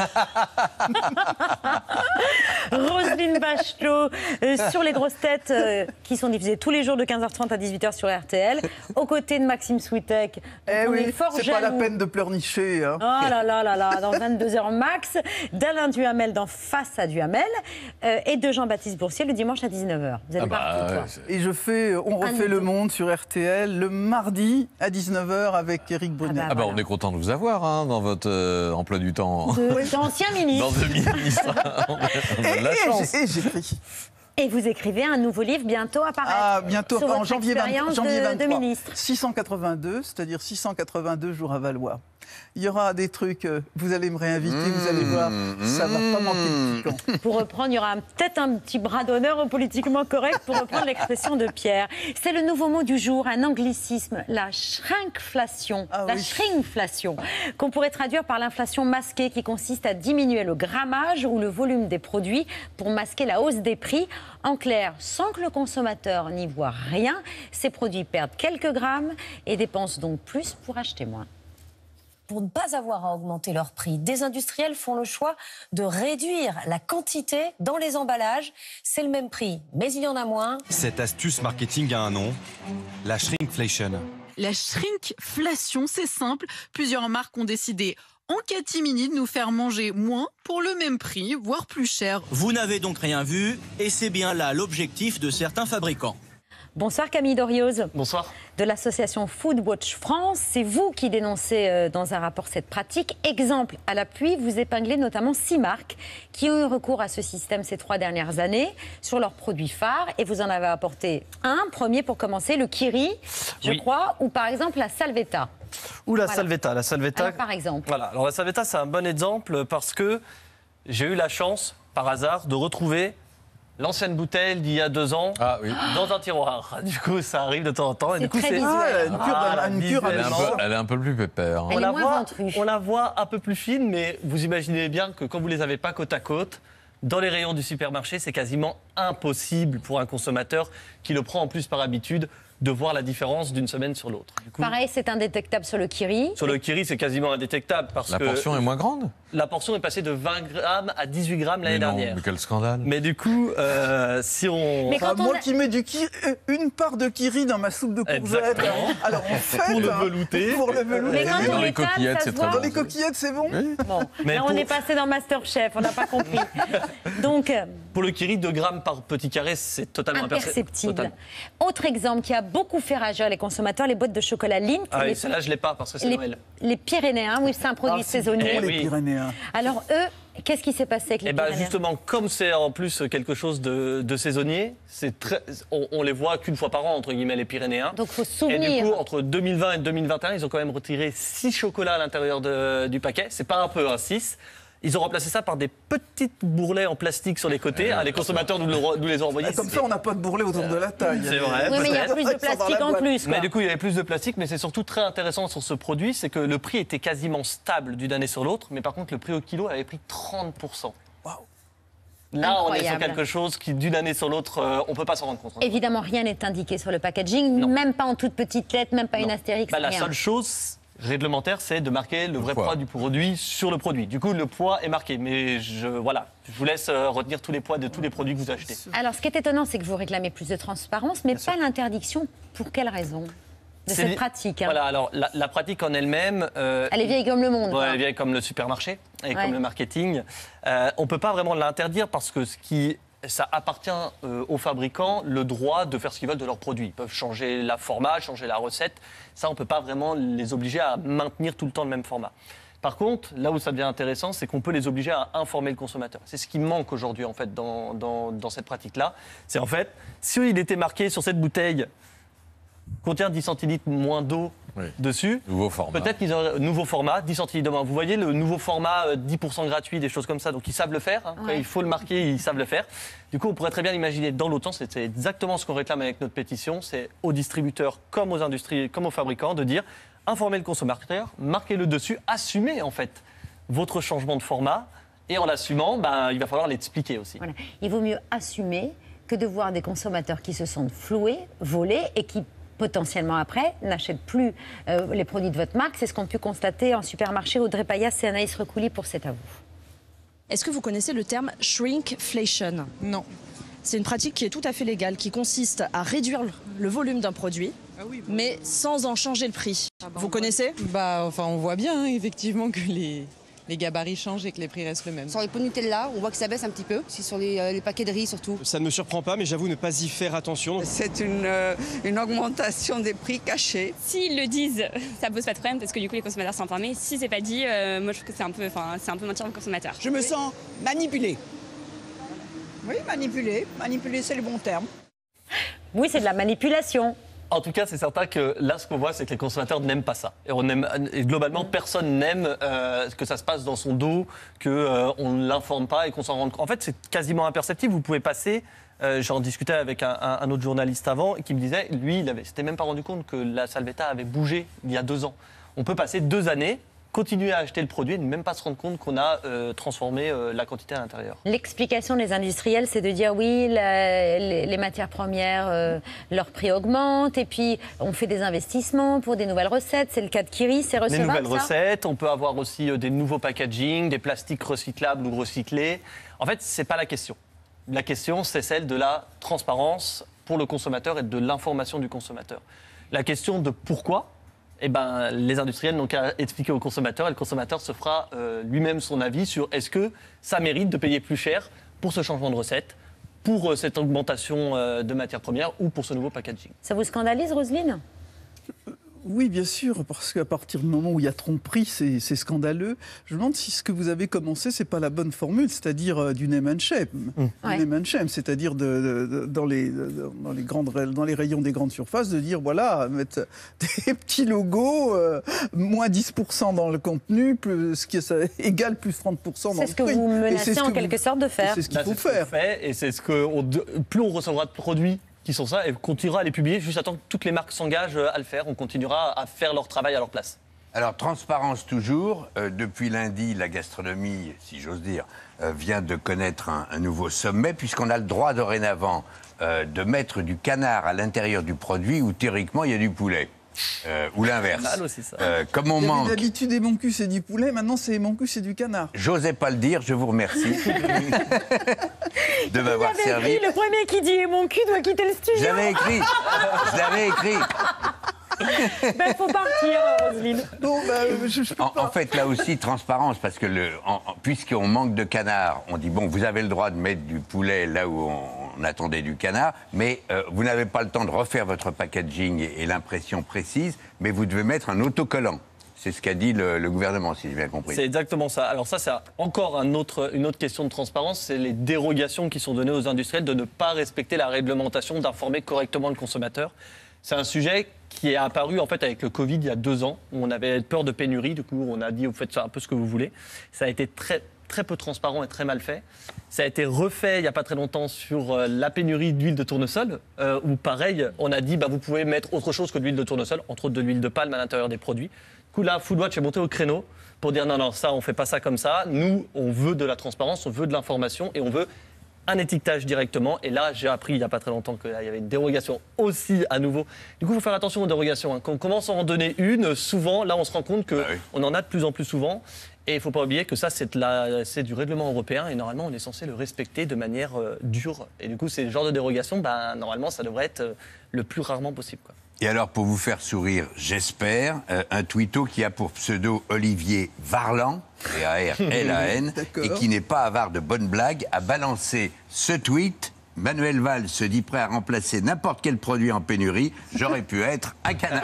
Roselyne Bachelot, euh, sur les grosses têtes euh, qui sont diffusées tous les jours de quinze heures trente à dix-huit heures sur R T L, aux côtés de Maxime Switek. Eh oui, c'est pas la peine de pleurnicher. Hein. Oh là là là là, dans vingt-deux heures max, d'Alain Duhamel dans Face à Duhamel, euh, et de Jean-Baptiste Boursier le dimanche à dix-neuf heures. Vous avez ah partout, bah, toi. Et je fais On refait le monde sur R T L le mardi à dix-neuf heures avec Éric Brunet. Ah bah, ah bah voilà. On est content de vous avoir hein, dans votre euh, emploi du temps. D'ancien ministre. Dans deux ministres. On a, on a de la chance. Et j'écris. Et vous écrivez un nouveau livre bientôt apparaître. Ah, bientôt, sur en janvier, vingt, janvier de, vingt-trois. de ministre. six cent quatre-vingt-deux, c'est-à-dire six cent quatre-vingt-deux jours à Valois. Il y aura des trucs, vous allez me réinviter, mmh, vous allez voir, ça ne va pas manquer de piquant. Pour reprendre, il y aura peut-être un petit bras d'honneur au politiquement correct pour reprendre l'expression de Pierre. C'est le nouveau mot du jour, un anglicisme, la shrinkflation. Ah, la oui. shrinkflation, qu'on pourrait traduire par l'inflation masquée qui consiste à diminuer le grammage ou le volume des produits pour masquer la hausse des prix. En clair, sans que le consommateur n'y voit rien, ces produits perdent quelques grammes et dépensent donc plus pour acheter moins. Pour ne pas avoir à augmenter leur prix, des industriels font le choix de réduire la quantité dans les emballages. C'est le même prix, mais il y en a moins. Cette astuce marketing a un nom, la shrinkflation. La shrinkflation, c'est simple. Plusieurs marques ont décidé en catimini de nous faire manger moins pour le même prix, voire plus cher. Vous n'avez donc rien vu, et c'est bien là l'objectif de certains fabricants. Bonsoir Camille Dorioz. Bonsoir. De l'association Food Watch France. C'est vous qui dénoncez euh, dans un rapport cette pratique. Exemple à l'appui, vous épinglez notamment six marques qui ont eu recours à ce système ces trois dernières années sur leurs produits phares. Et vous en avez apporté un, premier pour commencer, le Kiri, je oui. crois, ou par exemple la Salvetta. Ou la voilà. Salvetta. La Salvetta. Alors, par exemple. Voilà. Alors la Salvetta, c'est un bon exemple parce que j'ai eu la chance, par hasard, de retrouver l'ancienne bouteille d'il y a deux ans ah, oui. dans un tiroir. Du coup, ça arrive de temps en temps. Et du coup, c'est ah, elle, une cure, ah, une cure elle, est un peu, elle est un peu plus pépère. Hein. On, la voit, on la voit un peu plus fine, mais vous imaginez bien que quand vous ne les avez pas côte à côte, dans les rayons du supermarché, c'est quasiment impossible pour un consommateur qui le prend en plus par habitude de voir la différence d'une semaine sur l'autre. Pareil, c'est indétectable sur le Kiri. Sur le Kiri, c'est quasiment indétectable parce la que... La portion est moins grande ? La portion est passée de vingt grammes à dix-huit grammes l'année dernière. Mais quel scandale. Mais du coup, euh, si on... Mais quand ah, on moi a... qui mets du kiri, une part de Kiri dans ma soupe de courgettes. Alors en fait... Pour le velouter. Pour le velouter. Mais quand mais on dans les coquillettes, c'est très bon. Dans les coquillettes, c'est bon. Oui. Bon, mais là, pour... on est passé dans Masterchef, on n'a pas compris. Donc... Pour le Kiri, deux grammes par petit carré, c'est totalement imperceptible. Total. Autre exemple qui a beaucoup fait réagir les consommateurs, les boîtes de chocolat Lindt. Ah oui, celle-là, je ne l'ai pas parce que c'est les, Noël. Les Pyrénéens, oui, c'est un produit ah, saisonnier. Bon, les oui. Pyrénéens. Alors eux, qu'est-ce qui s'est passé avec les eh Pyrénéens ? ben Justement, comme c'est en plus quelque chose de, de saisonnier, c'est très, on, on les voit qu'une fois par an, entre guillemets, les Pyrénéens. Donc il faut se souvenir. Et du coup, entre deux mille vingt et deux mille vingt et un, ils ont quand même retiré six chocolats à l'intérieur de, du paquet. C'est pas un peu, hein, six. Ils ont remplacé ça par des petites bourrelets en plastique sur les côtés. Ah, les consommateurs nous, le, nous les ont envoyés. Comme ça, on n'a pas de bourrelet autour de la taille. C'est vrai. Oui, mais il y a plus de plastique en plus. Quoi. Mais du coup, il y avait plus de plastique. Mais c'est surtout très intéressant sur ce produit, c'est que le prix était quasiment stable d'une année sur l'autre. Mais par contre, le prix au kilo avait pris trente pour cent. Wow. Là, Incroyable. on est sur quelque chose qui, d'une année sur l'autre, euh, on ne peut pas s'en rendre compte. Évidemment, rien n'est indiqué sur le packaging, non. même pas en toute petite lettre, même pas non. une astérix. Bah, la rien. seule chose... réglementaire, c'est de marquer le vrai poids du produit sur le produit. Du coup, le poids est marqué. Mais je, voilà, je vous laisse retenir tous les poids de tous les produits que vous achetez. Alors, ce qui est étonnant, c'est que vous réclamez plus de transparence, mais pas l'interdiction. Pour quelle raison de cette pratique hein. Voilà, alors la, la pratique en elle-même... Euh, elle est vieille comme le monde. Ouais, elle est vieille comme le supermarché et ouais. comme le marketing. Euh, on ne peut pas vraiment l'interdire parce que ce qui... ça appartient euh, aux fabricants le droit de faire ce qu'ils veulent de leurs produits. Ils peuvent changer la format, changer la recette. Ça, on ne peut pas vraiment les obliger à maintenir tout le temps le même format. Par contre, là où ça devient intéressant, c'est qu'on peut les obliger à informer le consommateur. C'est ce qui manque aujourd'hui en fait, dans, dans, dans cette pratique-là. C'est en fait, s'il était marqué sur cette bouteille contient dix centilitres moins d'eau oui. dessus. Nouveau format. Peut-être qu'ils auraient nouveau format, dix centilitres de moins. Vous voyez le nouveau format, euh, dix pour cent gratuit, des choses comme ça. Donc ils savent le faire. Hein. Ouais. Quand il faut le marquer, ils savent le faire. Du coup, on pourrait très bien l'imaginer dans l'autre sens. C'est exactement ce qu'on réclame avec notre pétition. C'est aux distributeurs comme aux industries, comme aux fabricants de dire informez le consommateur, marquez-le dessus, assumez en fait votre changement de format. Et en l'assumant, ben, il va falloir l'expliquer aussi. Voilà. Il vaut mieux assumer que de voir des consommateurs qui se sentent floués, volés et qui potentiellement après, n'achètent plus euh, les produits de votre marque. C'est ce qu'ont pu constater en supermarché Audrey Payas et Anaïs Recouli pour C'est à vous. Est-ce que vous connaissez le terme shrinkflation? Non. C'est une pratique qui est tout à fait légale, qui consiste à réduire le volume d'un produit, ah oui, bah... mais sans en changer le prix. Ah bah, vous connaissez? Bah, enfin, on voit bien, hein, effectivement, que les... les gabarits changent et que les prix restent les mêmes. Sur les pots de Nutella, on voit que ça baisse un petit peu, c'est sur les, euh, les paquets de riz surtout. Ça ne me surprend pas, mais j'avoue ne pas y faire attention. C'est une, euh, une augmentation des prix cachés. S'ils le disent, ça pose pas de problème parce que du coup les consommateurs sont informés. Si c'est pas dit, euh, moi je trouve que c'est un peu, enfin, c'est un peu mentir le consommateur. Je me sens manipulée. Oui, manipulée. Manipulée, c'est le bon terme. Oui, c'est de la manipulation. En tout cas, c'est certain que là, ce qu'on voit, c'est que les consommateurs n'aiment pas ça. Et, on aime, et globalement, personne n'aime euh, que ça se passe dans son dos, qu'on euh, ne l'informe pas et qu'on s'en rende compte. En fait, c'est quasiment imperceptible. Vous pouvez passer... Euh, J'en discutais avec un, un, un autre journaliste avant qui me disait, lui, il ne s'était même pas rendu compte que la Salvetta avait bougé il y a deux ans. On peut passer deux années, continuer à acheter le produit et ne même pas se rendre compte qu'on a euh, transformé euh, la quantité à l'intérieur. L'explication des industriels, c'est de dire oui, la, les, les matières premières, euh, leur prix augmente et puis on fait des investissements pour des nouvelles recettes. C'est le cas de Kiri, c'est recevable, des nouvelles ça recettes, on peut avoir aussi euh, des nouveaux packaging, des plastiques recyclables ou recyclés. En fait, ce n'est pas la question. La question, c'est celle de la transparence pour le consommateur et de l'information du consommateur. La question de pourquoi, eh ben, les industriels n'ont qu'à expliquer au consommateur et le consommateur se fera euh, lui-même son avis sur est-ce que ça mérite de payer plus cher pour ce changement de recette, pour euh, cette augmentation euh, de matières premières ou pour ce nouveau packaging. Ça vous scandalise, Roselyne ? Oui, bien sûr, parce qu'à partir du moment où il y a tromperie, c'est, c'est scandaleux. Je me demande si ce que vous avez commencé, c'est pas la bonne formule, c'est-à-dire euh, du name and shame. Mmh. Ouais. Du name and shame, c'est-à-dire de, de, de, dans, les, de, dans, les grandes, dans les rayons des grandes surfaces, de dire, voilà, mettre des petits logos, euh, moins dix pour cent dans le contenu, plus, ce qui est ça, égal plus trente pour cent dans le prix. C'est ce que vous menacez en quelque vous, sorte de faire. C'est ce qu'il Là, faut c'est faire. Ce fait, et c'est ce que on, plus on recevra de produits qui sont ça, et on continuera à les publier juste attendre que toutes les marques s'engagent à le faire. On continuera à faire leur travail à leur place. Alors, transparence toujours. Euh, depuis lundi, la gastronomie, si j'ose dire, euh, vient de connaître un, un nouveau sommet, puisqu'on a le droit dorénavant euh, de mettre du canard à l'intérieur du produit où théoriquement il y a du poulet. Euh, ou l'inverse. Euh, comme on manque. D'habitude, Emoncu, c'est du poulet. Maintenant, c'est Emoncu, c'est du canard. J'osais pas le dire. Je vous remercie de m'avoir servi. Écrit, le premier qui dit Emoncu doit quitter le studio. Je l'avais écrit. Je l'avais écrit. Il ben, faut partir, Roselyne. Non, ben, je, je peux en, pas. en fait, là aussi, transparence, parce que le, en, en, puisqu'on manque de canard, on dit bon, vous avez le droit de mettre du poulet là où on, on attendait du canard, mais euh, vous n'avez pas le temps de refaire votre packaging et, et l'impression précise, mais vous devez mettre un autocollant. C'est ce qu'a dit le, le gouvernement, si j'ai bien compris. C'est exactement ça. Alors ça, c'est encore un autre, une autre question de transparence, c'est les dérogations qui sont données aux industriels de ne pas respecter la réglementation, d'informer correctement le consommateur. C'est un sujet qui est apparu en fait avec le Covid il y a deux ans, où on avait peur de pénurie, du coup on a dit vous faites un peu ce que vous voulez. Ça a été très, très peu transparent et très mal fait. Ça a été refait il n'y a pas très longtemps sur euh, la pénurie d'huile de tournesol, euh, où pareil, on a dit bah, vous pouvez mettre autre chose que de l'huile de tournesol, entre autres de l'huile de palme à l'intérieur des produits. Du coup là, Foodwatch est monté au créneau pour dire non, non, ça on ne fait pas ça comme ça. Nous, on veut de la transparence, on veut de l'information et on veut un étiquetage directement. Et là, j'ai appris il n'y a pas très longtemps qu'il y avait une dérogation aussi à nouveau. Du coup, il faut faire attention aux dérogations. Hein. Quand on commence à en donner une, souvent, là, on se rend compte qu'on ah oui. en a de plus en plus souvent. Et il ne faut pas oublier que ça, c'est, la, c'est du règlement européen. Et normalement, on est censé le respecter de manière euh, dure. Et du coup, c'est le genre de dérogation, ben, normalement, ça devrait être euh, le plus rarement possible, quoi. Et alors, pour vous faire sourire, j'espère, euh, un twitto qui a pour pseudo Olivier Varlan, V A R L A N, et qui n'est pas avare de bonnes blagues, a balancé ce tweet. Manuel Valls se dit prêt à remplacer n'importe quel produit en pénurie. J'aurais pu être un canard.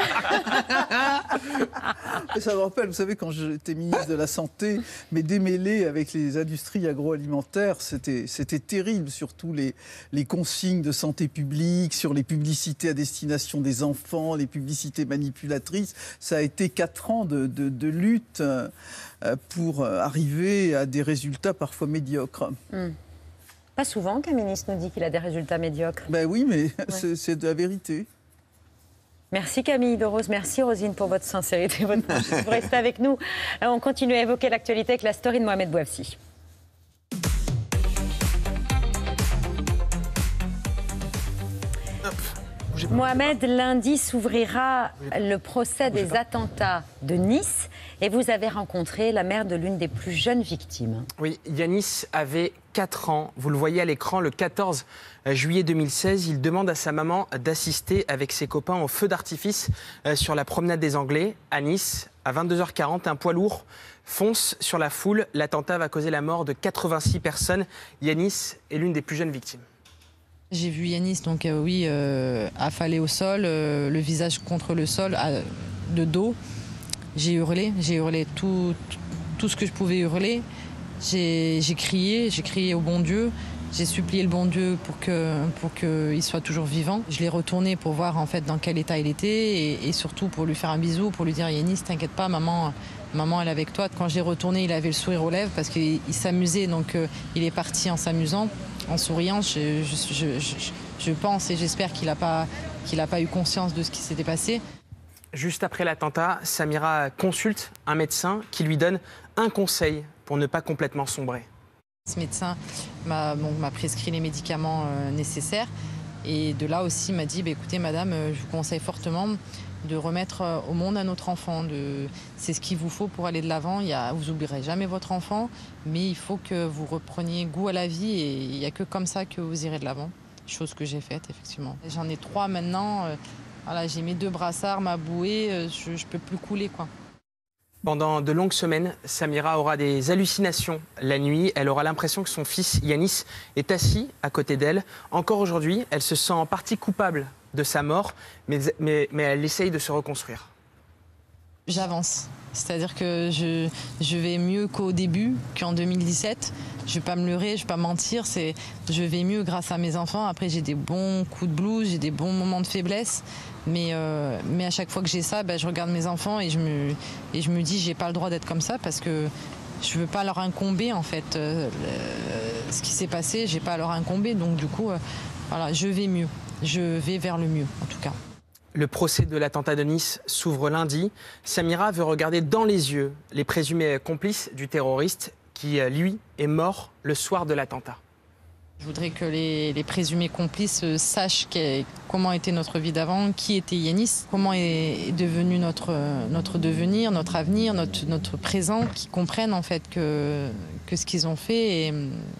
Ça me rappelle, vous savez, quand j'étais ministre de la Santé, mais démêlés avec les industries agroalimentaires, c'était, c'était terrible, surtout les, les consignes de santé publique, sur les publicités à destination des enfants, les publicités manipulatrices. Ça a été quatre ans de, de, de lutte pour arriver à des résultats parfois médiocres. Mm. Pas souvent qu'un ministre nous dit qu'il a des résultats médiocres. Ben oui, mais ouais. c'est, c'est de la vérité. Merci Camille de Rose, merci Rosine pour votre sincérité, votre vous restez avec nous. On continue à évoquer l'actualité avec la story de Mohamed Bouafsi. Mohamed, lundi s'ouvrira le procès des attentats de Nice et vous avez rencontré la mère de l'une des plus jeunes victimes. Oui, Yanis avait quatre ans. Vous le voyez à l'écran, le quatorze juillet deux mille seize, il demande à sa maman d'assister avec ses copains au feu d'artifice sur la promenade des Anglais à Nice. À vingt-deux heures quarante, un poids lourd fonce sur la foule. L'attentat va causer la mort de quatre-vingt-six personnes. Yanis est l'une des plus jeunes victimes. J'ai vu Yanis, donc euh, oui, euh, affalé au sol, euh, le visage contre le sol, à, de dos. J'ai hurlé, j'ai hurlé tout, tout, tout ce que je pouvais hurler. J'ai, j'ai crié, j'ai crié au bon Dieu. J'ai supplié le bon Dieu pour que, pour qu'il soit toujours vivant. Je l'ai retourné pour voir en fait dans quel état il était et, et surtout pour lui faire un bisou, pour lui dire Yanis, t'inquiète pas, maman, maman elle est avec toi. Quand j'ai retourné, il avait le sourire aux lèvres parce qu'il il s'amusait, donc euh, il est parti en s'amusant. En souriant, je, je, je, je, je pense et j'espère qu'il n'a pas, qu'il n'a pas eu conscience de ce qui s'était passé. Juste après l'attentat, Samira consulte un médecin qui lui donne un conseil pour ne pas complètement sombrer. Ce médecin m'a, bon, m'a prescrit les médicaments euh, nécessaires et de là aussi m'a dit bah, écoutez madame, euh, je vous conseille fortement de remettre euh, au monde un autre enfant. De... C'est ce qu'il vous faut pour aller de l'avant. Il y a... Vous n'oublierez jamais votre enfant, mais il faut que vous repreniez goût à la vie et il n'y a que comme ça que vous irez de l'avant. Chose que j'ai faite, effectivement. J'en ai trois maintenant. Euh, voilà, j'ai mes deux brassards, ma bouée, euh, je ne peux plus couler, quoi. Pendant de longues semaines, Samira aura des hallucinations la nuit. Elle aura l'impression que son fils Yanis est assis à côté d'elle. Encore aujourd'hui, elle se sent en partie coupable de sa mort, mais, mais, mais elle essaye de se reconstruire. J'avance. C'est-à-dire que je, je vais mieux qu'au début, qu'en deux mille dix-sept. Je ne vais pas me leurrer, je ne vais pas mentir. C'est, je vais mieux grâce à mes enfants. Après, j'ai des bons coups de blues, j'ai des bons moments de faiblesse. Mais, euh, mais à chaque fois que j'ai ça, ben, je regarde mes enfants et je me, et je me dis j'ai pas le droit d'être comme ça parce que je veux pas leur incomber en fait euh, le, ce qui s'est passé. J'ai pas à leur incomber, donc du coup, euh, voilà, je vais mieux. Je vais vers le mieux, en tout cas. Le procès de l'attentat de Nice s'ouvre lundi. Samira veut regarder dans les yeux les présumés complices du terroriste qui, lui, est mort le soir de l'attentat. Je voudrais que les, les présumés complices sachent comment était notre vie d'avant, qui était Yanis, comment est devenu notre, notre devenir, notre avenir, notre, notre présent, qu'ils comprennent en fait que, que ce qu'ils ont fait, et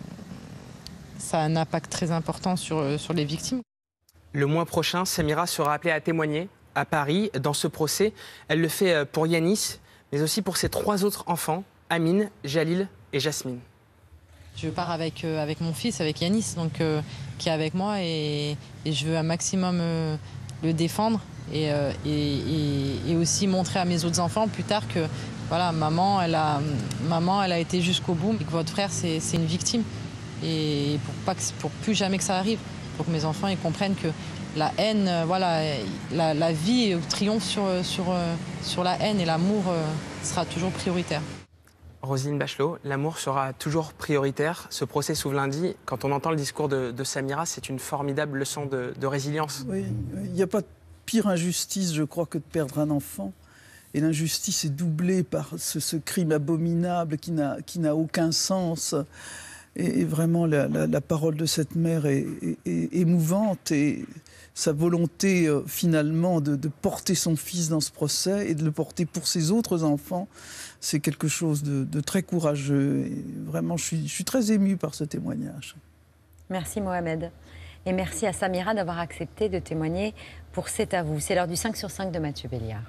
ça a un impact très important sur, sur les victimes. Le mois prochain, Samira sera appelée à témoigner à Paris dans ce procès. Elle le fait pour Yanis, mais aussi pour ses trois autres enfants, Amine, Jalil et Jasmine. Je pars avec, euh, avec mon fils, avec Yanis, donc, euh, qui est avec moi, et, et je veux un maximum euh, le défendre et, euh, et, et, et aussi montrer à mes autres enfants plus tard que voilà, maman, elle a, maman, elle a été jusqu'au bout, et que votre frère, c'est, c'est une victime. Et pour, pas que, pour plus jamais que ça arrive, pour que mes enfants ils comprennent que la haine, euh, voilà, la, la vie triomphe sur, sur, euh, sur la haine et l'amour euh, sera toujours prioritaire. Roselyne Bachelot, l'amour sera toujours prioritaire. Ce procès s'ouvre lundi. Quand on entend le discours de, de Samira, c'est une formidable leçon de, de résilience. Oui, il n'y a pas de pire injustice, je crois, que de perdre un enfant. Et l'injustice est doublée par ce, ce crime abominable qui n'a, qui n'a aucun sens. Et, et vraiment, la, la, la parole de cette mère est, est, est émouvante et sa volonté euh, finalement de, de porter son fils dans ce procès et de le porter pour ses autres enfants, c'est quelque chose de, de très courageux. Et vraiment, je suis, je suis très émue par ce témoignage. Merci Mohamed. Et merci à Samira d'avoir accepté de témoigner pour C'est à vous. C'est l'heure du cinq sur cinq de Mathieu Béliard.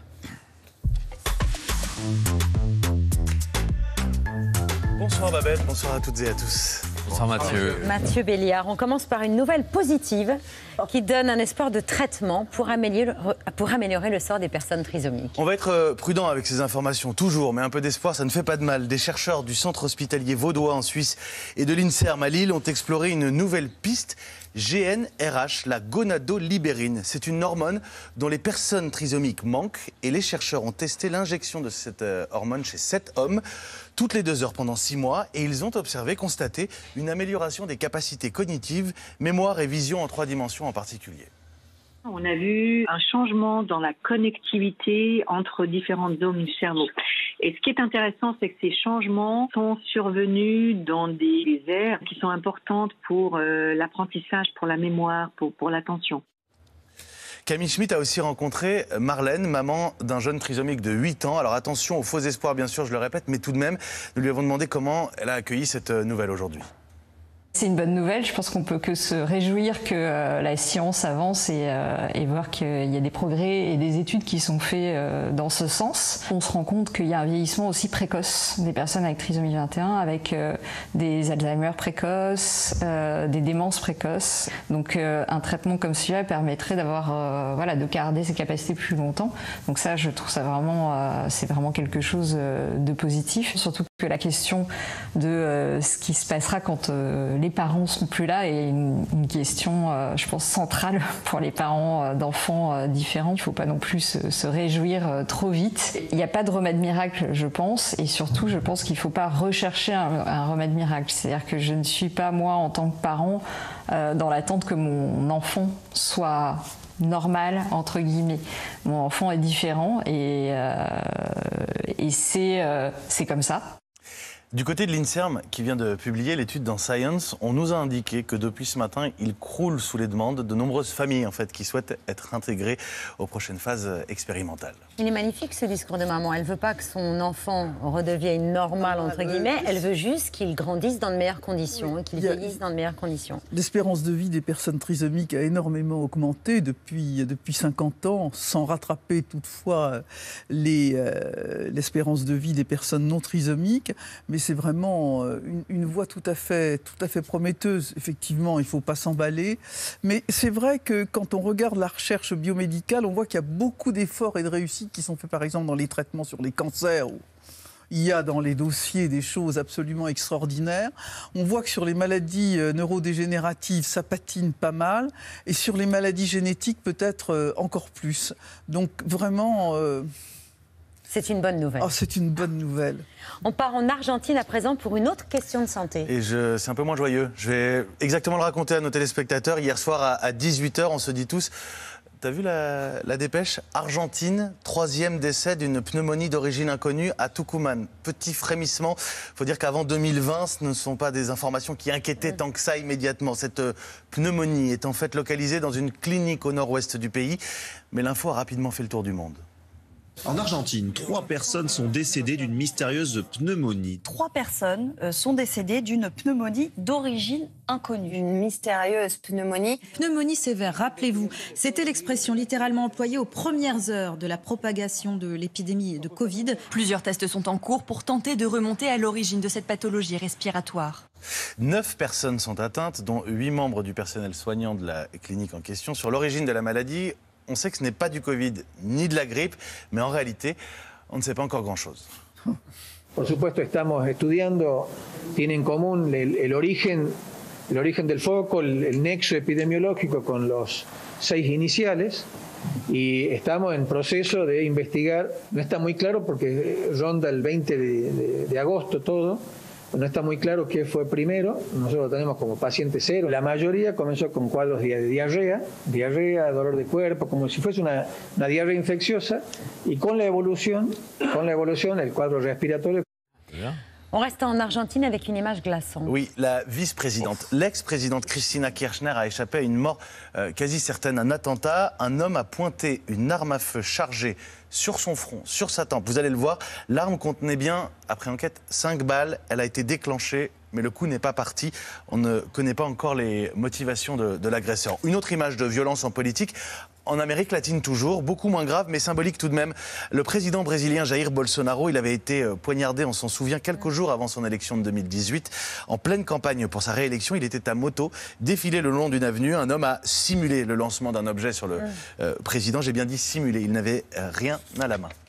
Bonsoir Babette, bonsoir à toutes et à tous. Bonsoir Mathieu. Mathieu Béliard, on commence par une nouvelle positive qui donne un espoir de traitement pour améliorer, pour améliorer le sort des personnes trisomiques. On va être prudent avec ces informations, toujours, mais un peu d'espoir, ça ne fait pas de mal. Des chercheurs du centre hospitalier vaudois en Suisse et de l'INSERM à Lille ont exploré une nouvelle piste, G N R H, la gonadolibérine. C'est une hormone dont les personnes trisomiques manquent et les chercheurs ont testé l'injection de cette hormone chez sept hommes toutes les deux heures pendant six mois et ils ont observé, constaté une amélioration des capacités cognitives, mémoire et vision en trois dimensions en particulier. On a vu un changement dans la connectivité entre différentes zones du cerveau. Et ce qui est intéressant, c'est que ces changements sont survenus dans des aires qui sont importantes pour euh, l'apprentissage, pour la mémoire, pour, pour l'attention. Camille Schmitt a aussi rencontré Marlène, maman d'un jeune trisomique de huit ans. Alors attention aux faux espoirs, bien sûr, je le répète, mais tout de même, nous lui avons demandé comment elle a accueilli cette nouvelle aujourd'hui. C'est une bonne nouvelle, je pense qu'on peut que se réjouir que euh, la science avance et, euh, et voir qu'il y a des progrès et des études qui sont faits euh, dans ce sens. On se rend compte qu'il y a un vieillissement aussi précoce des personnes avec trisomie vingt et un, avec euh, des Alzheimer précoces, euh, des démences précoces. Donc euh, un traitement comme celui-là permettrait d'avoir, euh, voilà, de garder ses capacités plus longtemps. Donc ça, je trouve ça vraiment, euh, c'est vraiment quelque chose euh, de positif. Surtout que la question de euh, ce qui se passera quand euh, les parents seront plus là est une, une question, euh, je pense, centrale pour les parents euh, d'enfants euh, différents. Il ne faut pas non plus se, se réjouir euh, trop vite. Il n'y a pas de remède miracle, je pense, et surtout, je pense qu'il ne faut pas rechercher un, un remède miracle. C'est-à-dire que je ne suis pas, moi, en tant que parent, euh, dans l'attente que mon enfant soit normal, entre guillemets. Mon enfant est différent et, euh, et c'est, euh, c'est comme ça. Du côté de l'INSERM, qui vient de publier l'étude dans Science, on nous a indiqué que depuis ce matin, il croule sous les demandes de nombreuses familles en fait, qui souhaitent être intégrées aux prochaines phases expérimentales. Il est magnifique ce discours de maman. Elle ne veut pas que son enfant redevienne normal, entre guillemets. Elle veut juste qu'il grandisse dans de meilleures conditions, qu'il vieillisse dans de meilleures conditions. L'espérance de vie des personnes trisomiques a énormément augmenté depuis, depuis cinquante ans, sans rattraper toutefois les, euh, l'espérance de vie des personnes non trisomiques. Mais c'est vraiment une, une voie tout à fait, tout à fait prometteuse. Effectivement, il ne faut pas s'emballer. Mais c'est vrai que quand on regarde la recherche biomédicale, on voit qu'il y a beaucoup d'efforts et de réussites qui sont faits, par exemple, dans les traitements sur les cancers. Où il y a dans les dossiers des choses absolument extraordinaires. On voit que sur les maladies neurodégénératives, ça patine pas mal. Et sur les maladies génétiques, peut-être encore plus. Donc vraiment... Euh C'est une bonne nouvelle. Oh, c'est une bonne nouvelle. On part en Argentine à présent pour une autre question de santé. Et je, c'est un peu moins joyeux. Je vais exactement le raconter à nos téléspectateurs. Hier soir à, à dix-huit heures, on se dit tous... T'as vu la, la dépêche? Argentine, troisième décès d'une pneumonie d'origine inconnue à Tucumán. Petit frémissement. Il faut dire qu'avant deux mille vingt, ce ne sont pas des informations qui inquiétaient tant que ça immédiatement. Cette pneumonie est en fait localisée dans une clinique au nord-ouest du pays. Mais l'info a rapidement fait le tour du monde. En Argentine, trois personnes sont décédées d'une mystérieuse pneumonie. Trois personnes sont décédées d'une pneumonie d'origine inconnue. Une mystérieuse pneumonie. Pneumonie sévère, rappelez-vous, c'était l'expression littéralement employée aux premières heures de la propagation de l'épidémie de Covid. Plusieurs tests sont en cours pour tenter de remonter à l'origine de cette pathologie respiratoire. Neuf personnes sont atteintes, dont huit membres du personnel soignant de la clinique en question. Sur l'origine de la maladie, on sait que ce n'est pas du Covid ni de la grippe, mais en réalité, on ne sait pas encore grand-chose. Por supuesto, estamos estudiando, tiene en común el, el origen, el origen del foco, el, el nexo epidemiológico con los seis iniciales, y estamos en proceso de investigar. No está muy claro porque ronda el veinte de, de, de agosto todo. No está muy claro qué fue primero. Nosotros lo tenemos como paciente cero. La mayoría comenzó con cuadros de diarrea, diarrea, dolor de cuerpo, como si fuese una, una diarrea infecciosa. Y con la evolución, con la evolución, el cuadro respiratorio. On reste en Argentine avec une image glaçante. Oui, la vice-présidente, l'ex-présidente Cristina Kirchner a échappé à une mort euh, quasi certaine, un attentat. Un homme a pointé une arme à feu chargée sur son front, sur sa tempe. Vous allez le voir, l'arme contenait bien, après enquête, cinq balles. Elle a été déclenchée, mais le coup n'est pas parti. On ne connaît pas encore les motivations de, de l'agresseur. Une autre image de violence en politique. En Amérique latine toujours, beaucoup moins grave, mais symbolique tout de même. Le président brésilien Jair Bolsonaro, il avait été poignardé, on s'en souvient, quelques jours avant son élection de deux mille dix-huit. En pleine campagne pour sa réélection, il était à moto, défilé le long d'une avenue. Un homme a simulé le lancement d'un objet sur le euh, président. J'ai bien dit simulé, il n'avait rien à la main.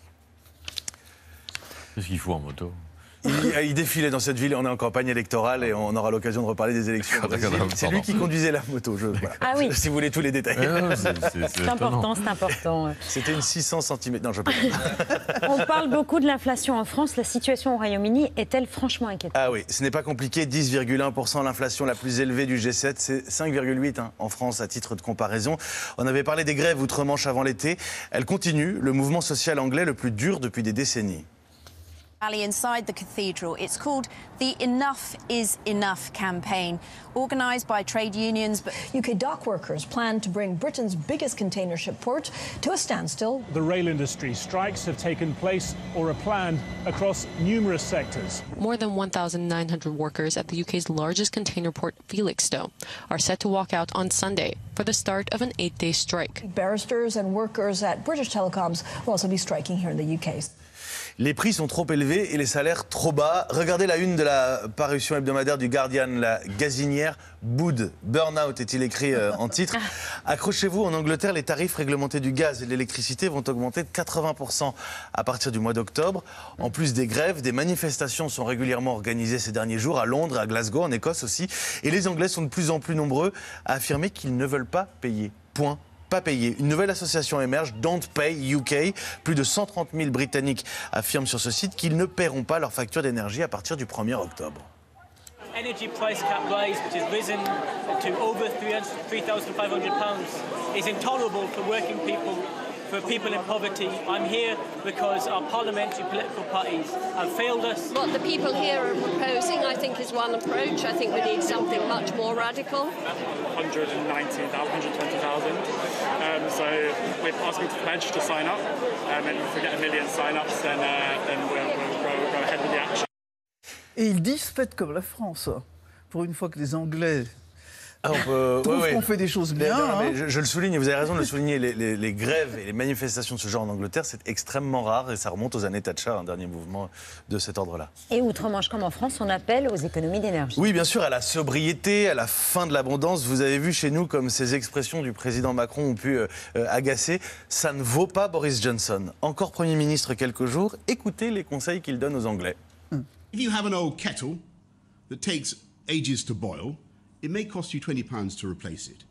Qu'est-ce qu'il faut en moto ? Il, il défilait dans cette ville, on est en campagne électorale et on aura l'occasion de reparler des élections. C'est lui qui conduisait la moto, je, voilà. Ah oui. Si vous voulez tous les détails. C'est important, c'est important. C'était une six cents centimètres. Non, je peux pas. On parle beaucoup de l'inflation en France. La situation au Royaume-Uni est-elle franchement inquiétante? Ah oui, ce n'est pas compliqué. dix virgule un pour cent l'inflation la plus élevée du G sept. C'est cinq virgule huit hein, en France à titre de comparaison. On avait parlé des grèves outre-Manche avant l'été. Elles continuent. Le mouvement social anglais le plus dur depuis des décennies. Rally inside the cathedral. It's called the Enough is Enough campaign, organised by trade unions. But U K dock workers plan to bring Britain's biggest container ship port to a standstill. The rail industry strikes have taken place or are planned across numerous sectors. More than one thousand nine hundred workers at the U K's largest container port, Felixstowe, are set to walk out on Sunday for the start of an eight-day strike. Barristers and workers at British Telecoms will also be striking here in the U K. Les prix sont trop élevés et les salaires trop bas. Regardez la une de la parution hebdomadaire du Guardian, la gazinière boude. Burnout est-il écrit euh, en titre. Accrochez-vous, en Angleterre, les tarifs réglementés du gaz et de l'électricité vont augmenter de quatre-vingts pour cent à partir du mois d'octobre. En plus des grèves, des manifestations sont régulièrement organisées ces derniers jours à Londres, à Glasgow, en Écosse aussi. Et les Anglais sont de plus en plus nombreux à affirmer qu'ils ne veulent pas payer. Point. Pas payé. Une nouvelle association émerge, Don't Pay U K. Plus de cent trente mille Britanniques affirment sur ce site qu'ils ne paieront pas leur facture d'énergie à partir du premier octobre. Energy price cap rise, which has risen to over three thousand five hundred pounds, is intolerable for working people, for people in poverty. I'm here because our parliamentary political parties have failed us. What the people here are proposing, I think, is one approach. I think we need something much more radical. one hundred ninety, one hundred twenty thousand. Um, so we're asking to pledge to sign up, um, and if we get a million sign-ups, then, uh, then we'll, we'll, go, go ahead with the action. Et ils disent faites comme la France. Pour une fois que les Anglais ah, on peut, trouvent oui, qu'on oui. fait des choses bien. Mais, non, hein. mais je, je le souligne, et vous avez raison de le souligner, les, les, les grèves et les manifestations de ce genre en Angleterre, c'est extrêmement rare et ça remonte aux années Thatcher, un dernier mouvement de cet ordre-là. Et outre-Manche comme en France, on appelle aux économies d'énergie. Oui, bien sûr, à la sobriété, à la fin de l'abondance. Vous avez vu chez nous comme ces expressions du président Macron ont pu euh, agacer. Ça ne vaut pas Boris Johnson. Encore Premier ministre quelques jours, écoutez les conseils qu'il donne aux Anglais. If you have an old kettle that takes ages to boil, it may cost you twenty pounds to replace it.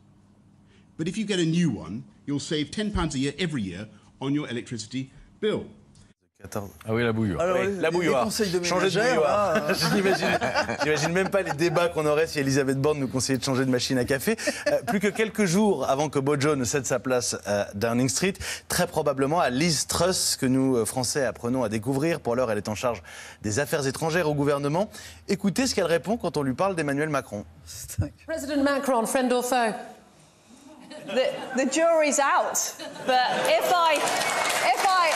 But if you get a new one, you'll save ten pounds a year every year on your electricity bill. Ah oui, la bouilloire. Alors, oui, la bouilloire. De changer de bouilloire. Hein. J'imagine même pas les débats qu'on aurait si Elisabeth Borne nous conseillait de changer de machine à café. Euh, plus que quelques jours avant que Bojo ne cède sa place à Downing Street, très probablement à Liz Truss, que nous, Français, apprenons à découvrir. Pour l'heure, elle est en charge des affaires étrangères au gouvernement. Écoutez ce qu'elle répond quand on lui parle d'Emmanuel Macron. President Macron, friend or foe? The, the jury's out. But if I... If I...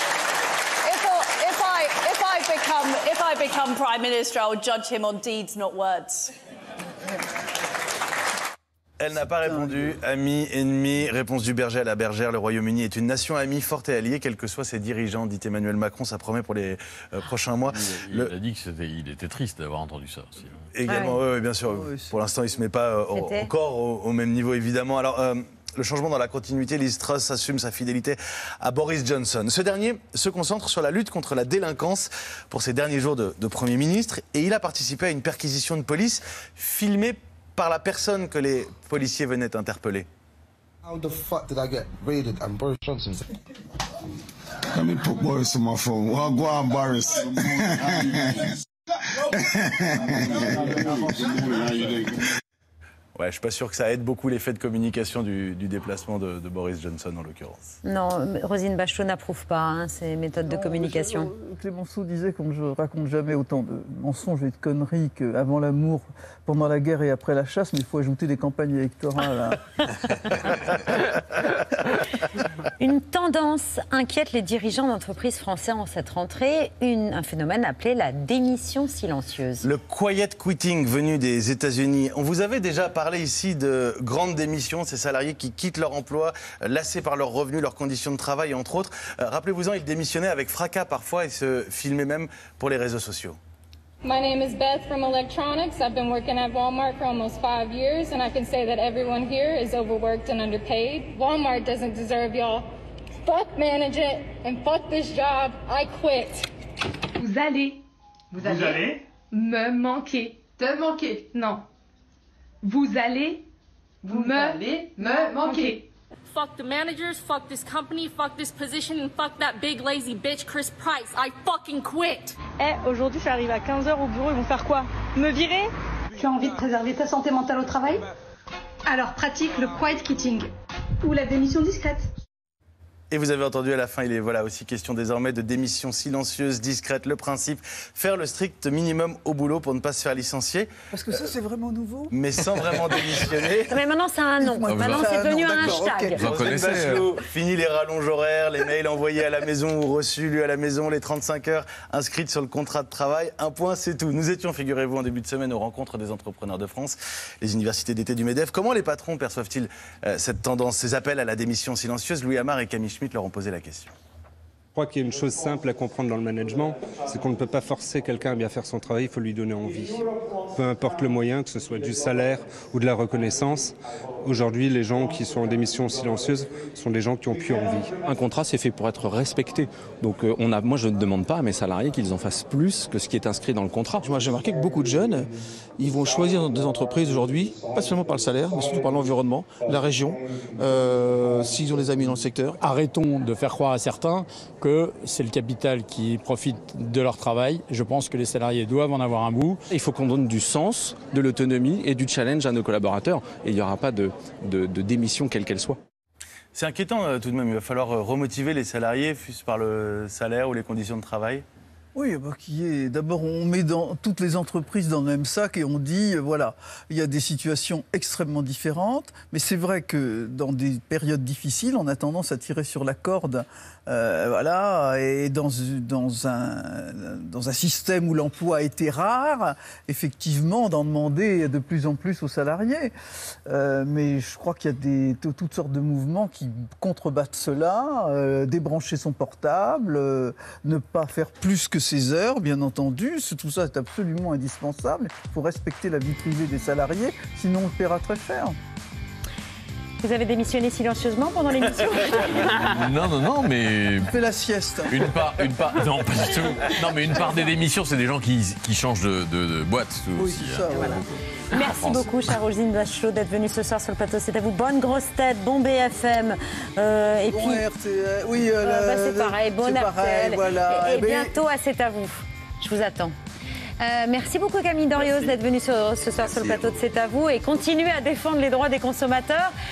If I, if, I become, if I become Prime Minister, I will judge him on deeds, not words. Elle n'a pas répondu. Ami, ennemi, réponse du berger à la bergère. Le Royaume-Uni est une nation amie, forte et alliée, quels que soient ses dirigeants, dit Emmanuel Macron. Ça promet pour les euh, prochains mois. Il, Le... il a dit qu'il était triste d'avoir entendu ça aussi. Également, ah oui. oui, bien sûr. Oui, pour l'instant, il ne se met pas euh, encore au, au même niveau, évidemment. Alors... Euh, Le changement dans la continuité, Liz Truss assume sa fidélité à Boris Johnson. Ce dernier se concentre sur la lutte contre la délinquance pour ses derniers jours de, de Premier ministre. Et il a participé à une perquisition de police filmée par la personne que les policiers venaient interpeller. How the fuck did I get raided and Boris Johnson? Let me put Boris on my phone. Well, go on, Boris. Ouais, je ne suis pas sûr que ça aide beaucoup l'effet de communication du, du déplacement de, de Boris Johnson, en l'occurrence. Non, Roselyne Bachelot n'approuve pas hein, ces méthodes non, de communication. Clémenceau disait qu'on ne raconte jamais autant de mensonges et de conneries qu'avant l'amour, pendant la guerre et après la chasse, mais il faut ajouter des campagnes électorales. Hein. Une tendance inquiète les dirigeants d'entreprises français en cette rentrée, une, un phénomène appelé la démission silencieuse. Le quiet quitting venu des États-Unis. On vous avait déjà parlé ici de grandes démissions, ces salariés qui quittent leur emploi, lassés par leurs revenus, leurs conditions de travail, entre autres. Euh, rappelez-vous-en, ils démissionnaient avec fracas parfois et se filmaient même pour les réseaux sociaux. My name is Beth from Electronics. I've been working at Walmart for almost five years, and I can say that everyone here is overworked and underpaid. Walmart doesn't deserve y'all. Fuck management and fuck this job. I quit. Vous allez, vous, vous allez, allez me manquer. Te manquer. Non. Vous allez, vous, vous me, allez me manquer. Fuck the managers, fuck this company, fuck this position, and fuck that big lazy bitch Chris Price. I fucking quit. Eh, aujourd'hui, j'arrive à quinze heures au bureau, ils vont faire quoi? Me virer? Tu as envie de préserver ta santé mentale au travail? Alors pratique le quiet quitting ou la démission discrète. Et vous avez entendu à la fin, il est voilà aussi question désormais de démission silencieuse, discrète. Le principe, faire le strict minimum au boulot pour ne pas se faire licencier. Parce que ça, c'est vraiment nouveau. Mais sans vraiment démissionner. Mais maintenant, c'est un nom. Ah, maintenant, c'est devenu un hashtag. Vous en connaissez Bachelot, fini les rallonges horaires, les mails envoyés à la maison ou reçus lus à la maison, les trente-cinq heures inscrites sur le contrat de travail. Un point, c'est tout. Nous étions, figurez-vous, en début de semaine aux rencontres des entrepreneurs de France, les universités d'été du MEDEF. Comment les patrons perçoivent-ils euh, cette tendance, ces appels à la démission silencieuse? Louis Amar et Camille Schmitt leur ont posé la question. Je crois qu'il y a une chose simple à comprendre dans le management, c'est qu'on ne peut pas forcer quelqu'un à bien faire son travail, il faut lui donner envie. Peu importe le moyen, que ce soit du salaire ou de la reconnaissance, aujourd'hui les gens qui sont en démission silencieuse sont des gens qui ont plus envie. Un contrat c'est fait pour être respecté, donc euh, on a, moi je ne demande pas à mes salariés qu'ils en fassent plus que ce qui est inscrit dans le contrat. Moi j'ai remarqué que beaucoup de jeunes, ils vont choisir des entreprises aujourd'hui, pas seulement par le salaire, mais surtout par l'environnement, la région, euh, s'ils ont des amis dans le secteur. Arrêtons de faire croire à certains que c'est le capital qui profite de leur travail. Je pense que les salariés doivent en avoir un bout. Il faut qu'on donne du sens, de l'autonomie et du challenge à nos collaborateurs. Et il n'y aura pas de, de, de démission quelle qu'elle soit. C'est inquiétant euh, tout de même. Il va falloir euh, remotiver les salariés, fût-ce par le salaire ou les conditions de travail. Oui, bah, qui est d'abord on met dans toutes les entreprises dans le même sac et on dit euh, voilà, il y a des situations extrêmement différentes, mais c'est vrai que dans des périodes difficiles, on a tendance à tirer sur la corde, euh, voilà, et dans dans un dans un système où l'emploi a été rare, effectivement, d'en demander de plus en plus aux salariés. Euh, mais je crois qu'il y a des toutes sortes de mouvements qui contrebattent cela, euh, débrancher son portable, euh, ne pas faire plus que ses heures, bien entendu. Tout ça est absolument indispensable. Il faut respecter la vie privée des salariés, sinon on le paiera très cher. Vous avez démissionné silencieusement pendant l'émission? Non, non, non, mais... Fais la sieste. Une part, une part... Non, pas du tout. Non, mais une part des démissions, c'est des gens qui, qui changent de, de, de boîte. Oui, aussi, c'est ça, hein. voilà. Merci beaucoup, chère Roselyne Bachelot, d'être venue ce soir sur le plateau. C'est à vous. Bonne grosse tête, bon B F M. Euh, et bon puis, R T L, oui, euh, euh, bah, c'est pareil, bon R T L. Pareil, voilà. Et, et eh bien... bientôt à C'est à vous. Je vous attends. Euh, merci beaucoup Camille Dorios d'être venue ce, ce soir merci sur le plateau de C'est à vous et continuez à défendre les droits des consommateurs.